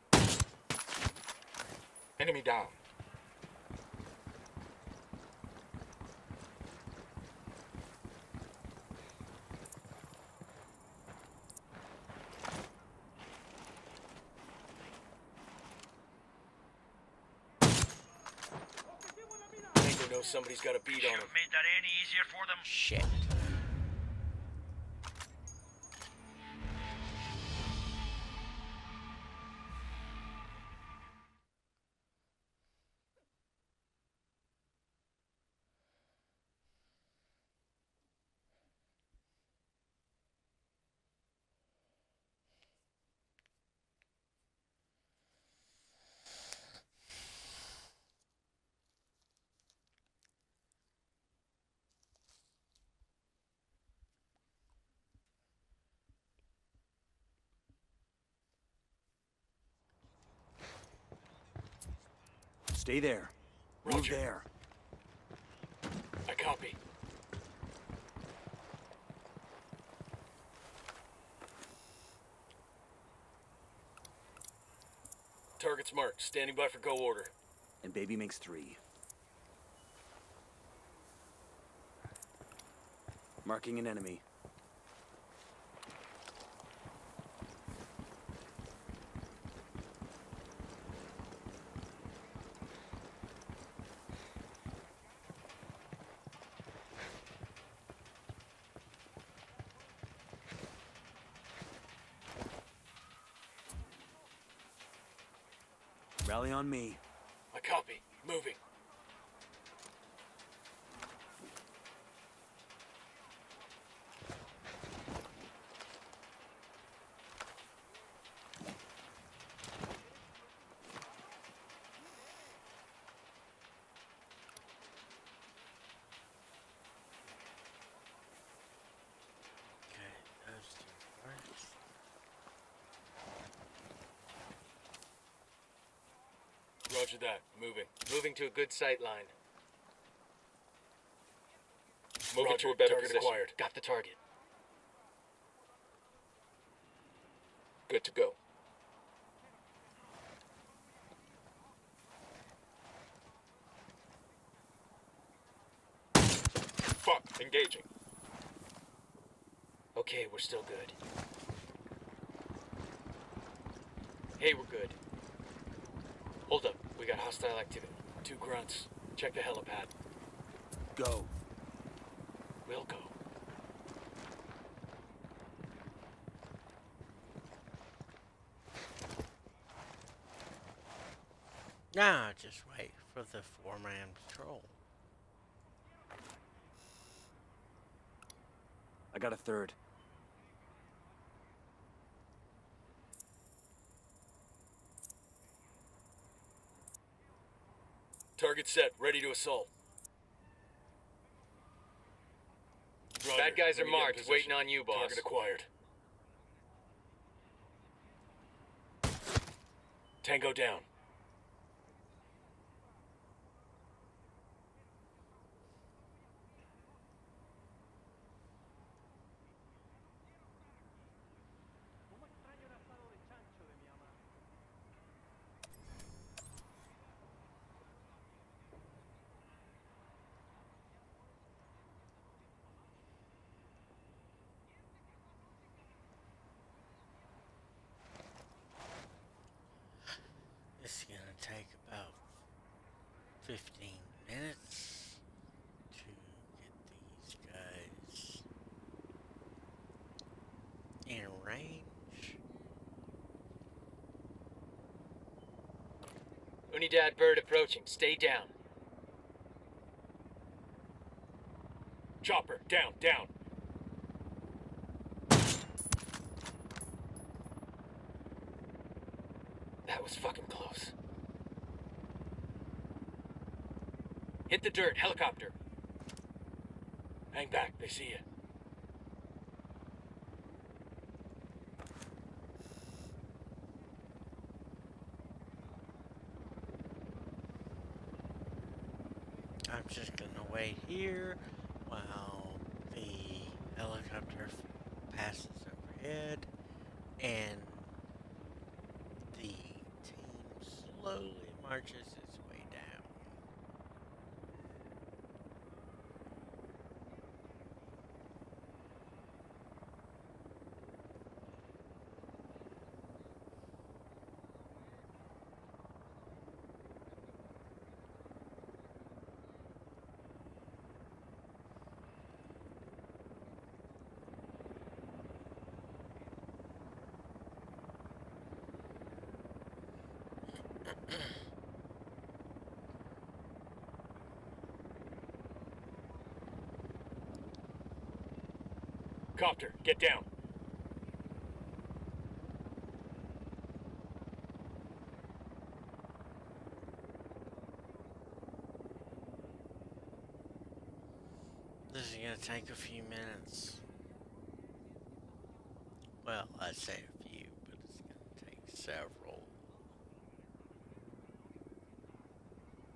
Enemy down. Tango knows somebody's got a beat on him. Should've made that any easier for them. Shit. Stay there. Move Roger. there. I copy. Target's marked. Standing by for go order. And baby makes three. Marking an enemy. Rally on me. I copy. Moving. Okay, those two parts. Roger that. Moving. Moving to a good sight line. Moving Roger, to a better target position. acquired. Got the target. Good to go. Fuck. Engaging. Okay, we're still good. Hey, we're good. Hold up, we got hostile activity. Two grunts. Check the helipad. Go. We'll go. Nah, just wait for the four-man patrol. I got a third. Target set. Ready to assault. Roger. Bad guys Let are me get in marked, position. waiting on you, boss. Target acquired. Tango down. This is gonna take about fifteen minutes to get these guys in range. Unidad bird approaching. Stay down. Chopper. Down. Down. That was fucking close. Hit the dirt, helicopter. Hang back. They see you. I'm just gonna wait here while the helicopter passes overhead and the team slowly marches its way down. Copter. Get down. This is gonna take a few minutes. Well, I'd say a few, but it's gonna take several.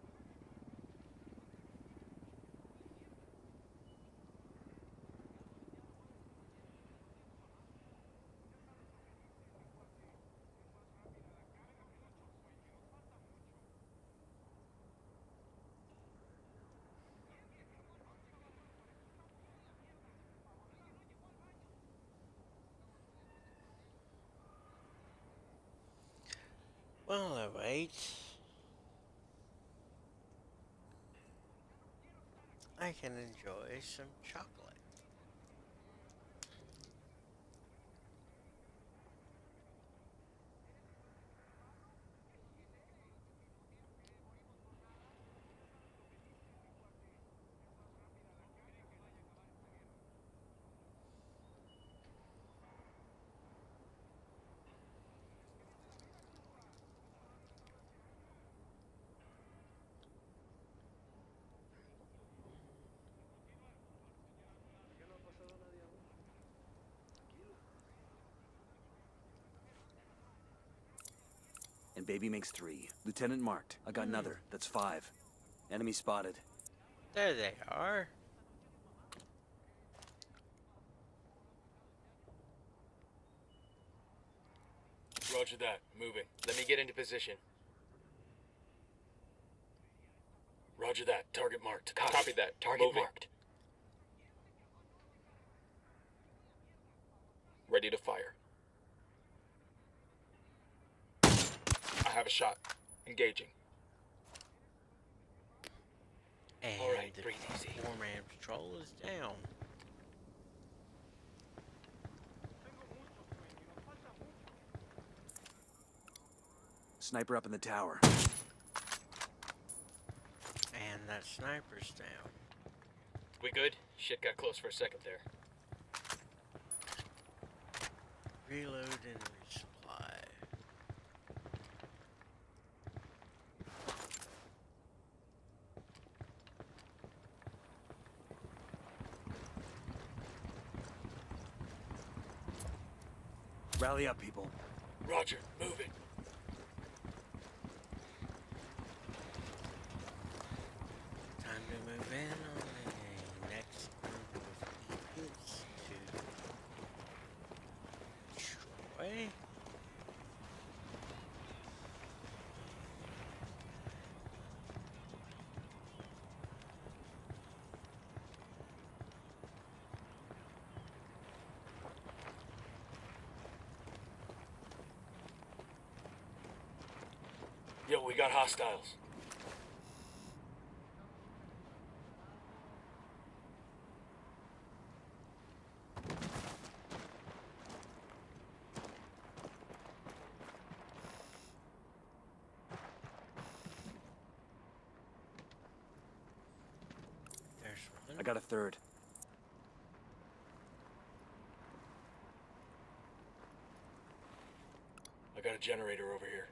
While I wait, I can enjoy some chocolate. And baby makes three. Lieutenant marked. I got Hmm. another. That's five. Enemy spotted. There they are. Roger that. Moving. Let me get into position. Roger that. Target marked. Copy, Copy that. Target Moving. marked. Ready to fire. I have a shot. Engaging. And All right, the breathe easy. four-man patrol is down. Sniper up in the tower. And that sniper's down. We good? Shit got close for a second there. Reload and resupply. Rally up, people. Roger. Moving. Time to move in on the next group of events to destroy. Yo, we got hostiles. There's one. I got a third. I got a generator over here.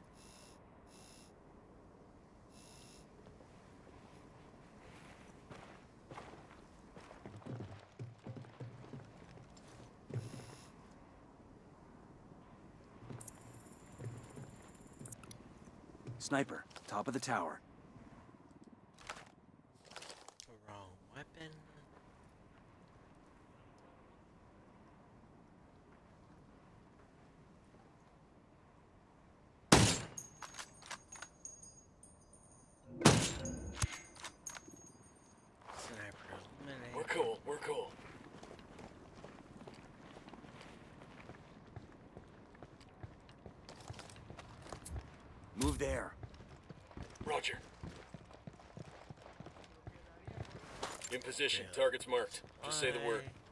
Sniper, top of the tower. Wrong weapon. Sniper eliminated. We're cool. We're cool. Move there. Roger. In position. Yeah. Target's marked. Just say the word. Bye.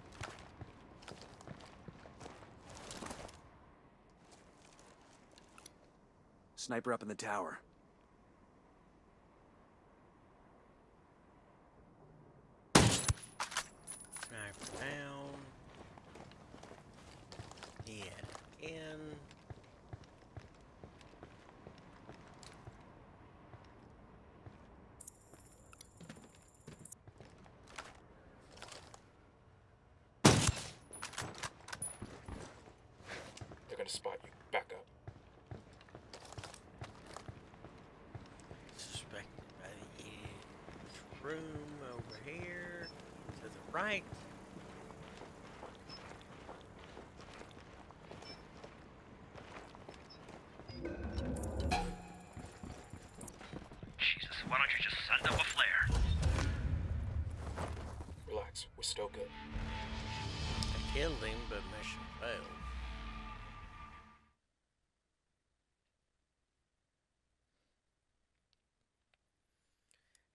Sniper up in the tower. Sniper down. Yeah, again. They're gonna spot you. Back up. Suspected by the idiot's room over here. To the right. Jesus, why don't you just send up a flare? Relax. We're still good. I killed him, but mission failed.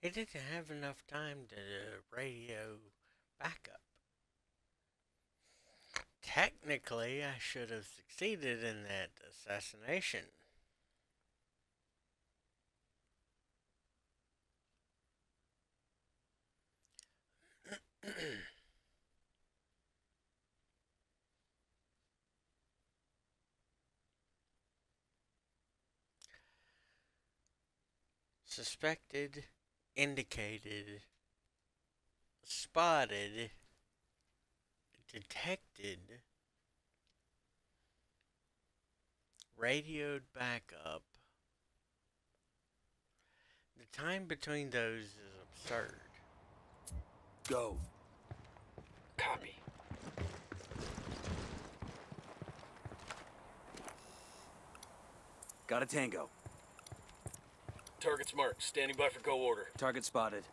He didn't have enough time to radio backup. Technically, I should have succeeded in that assassination. Suspected, indicated, spotted, detected, radioed back up. The time between those is absurd. Go. Copy. Got a tango. Target's marked. Standing by for go order. Target spotted.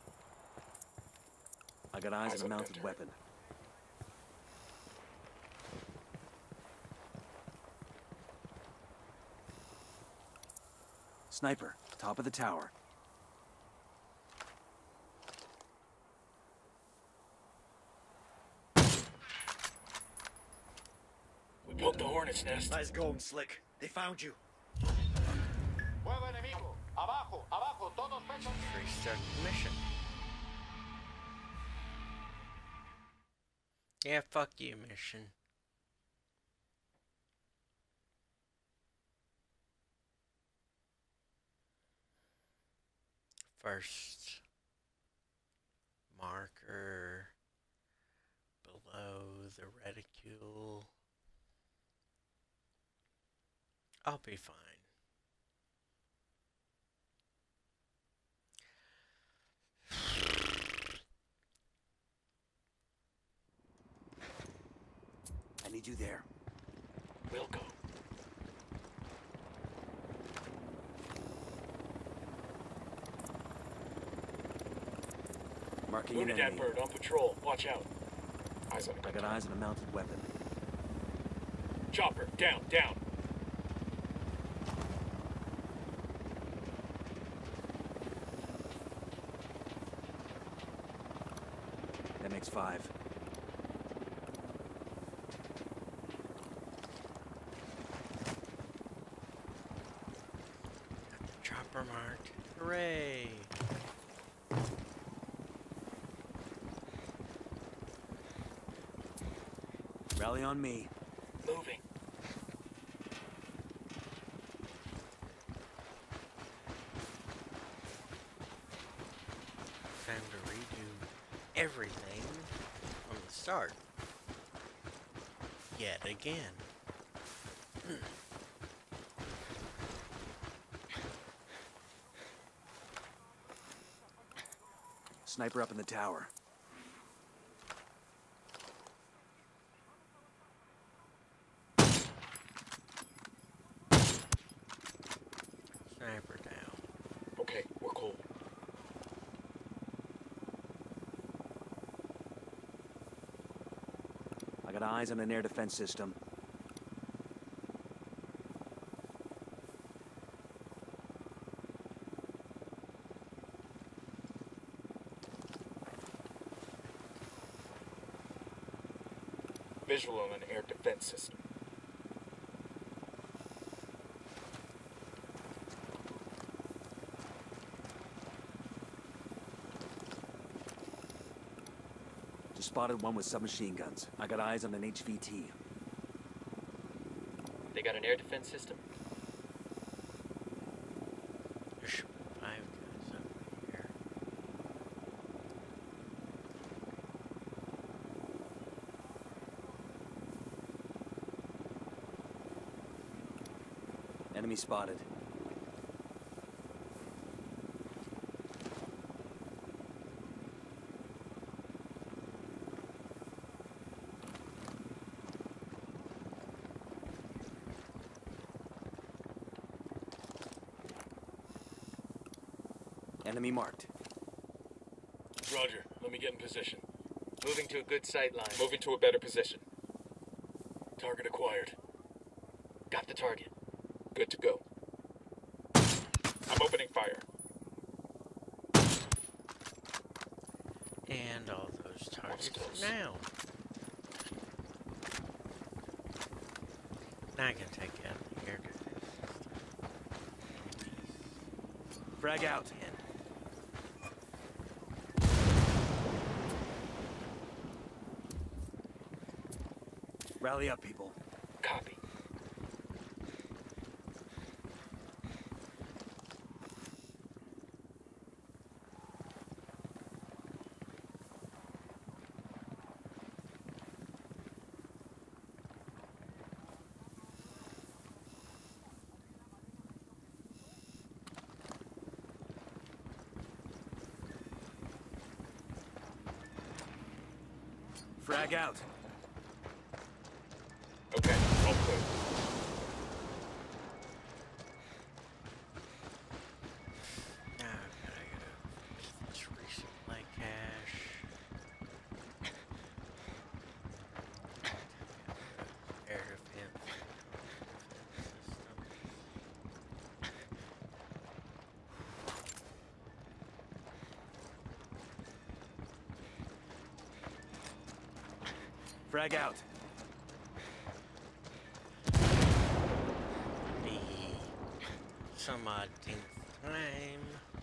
I got eyes, Eyes on a on mounted that weapon. Sniper, top of the tower. We poked the hornet's nest. Nice going, Slick. They found you. Fuego enemigo. Abajo, abajo, todos pesos. Restart the mission. Yeah, fuck you, mission. First marker below the reticule. I'll be fine. I need you there. We'll go. Marking an Wounded that enemy. bird on patrol. Watch out. Eyes on I it. got eyes on a mounted weapon. Chopper, down, down. That makes five. Got the chopper marked. Hooray! Rally on me. Moving. Time to redo everything from the start. Yet again. Sniper up in the tower. Sniper down. Okay, we're cool. I got eyes on an air defense system. Visual on an air defense system. Just spotted one with submachine guns. I got eyes on an H V T. They got an air defense system? There should be five guys over here. Enemy spotted. Enemy marked. Roger. Let me get in position. Moving to a good sight line. Moving to a better position. Target acquired. Got the target. Good to go. I'm opening fire. And all those targets now. Now I can take out the air defense system. Frag out. Rally up, people. Copy. Frag out. Okay, all clear. Now I've gotta go this resupply cache. Air defense system. Frag out. The some odd tenth time.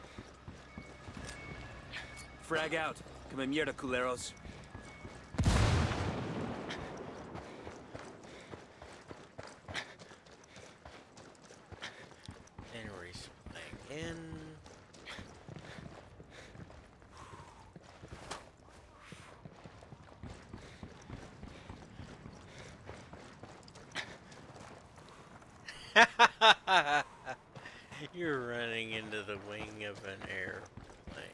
Frag out. Come mierda, culeros. Then resupply again. You're running into the wing of an airplane.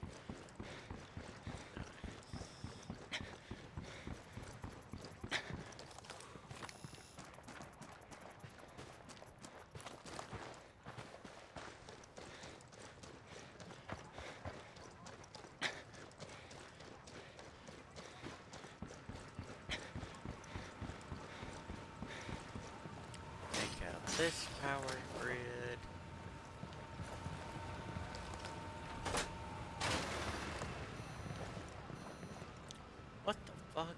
Take out this power grid. What the fuck?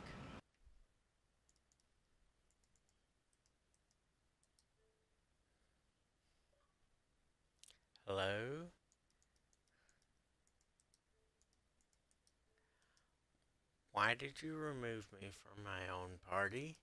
Hello? Why did you remove me from my own party?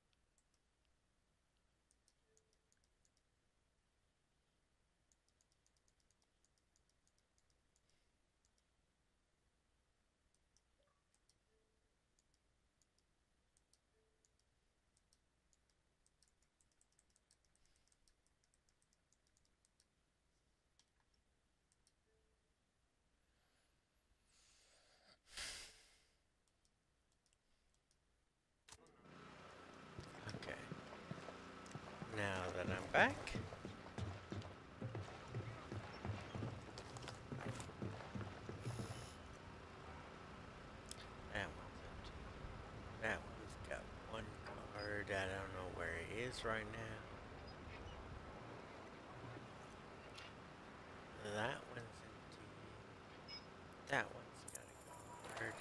Okay. Now that I'm back. That one's empty. That one's got one card. I don't know where it is right now. That one's empty. That one's got a card.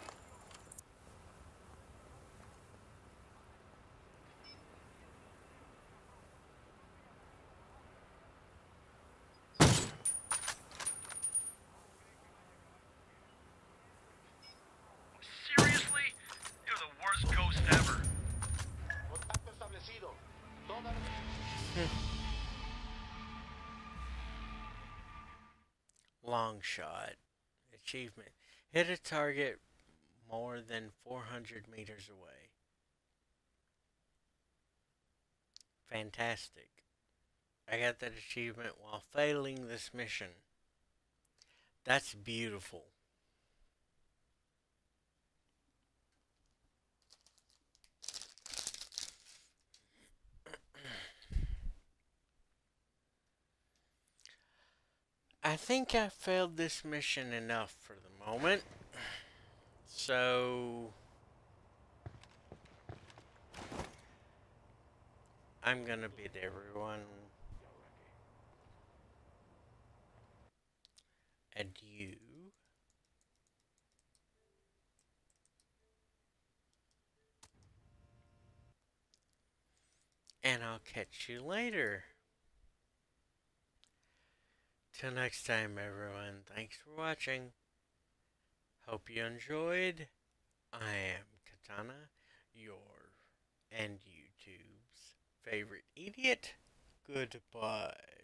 Seriously? You're the worst ghost ever. Contacto establecido. Todas Long shot. Achievement. Hit a target more than four hundred meters away. Fantastic. I got that achievement while failing this mission. That's beautiful. I think I failed this mission enough for the moment. So I'm gonna bid everyone adieu. and I'll catch you later. Till next time, everyone, thanks for watching. Hope you enjoyed. I am Katana, your and YouTube's favorite idiot. Goodbye.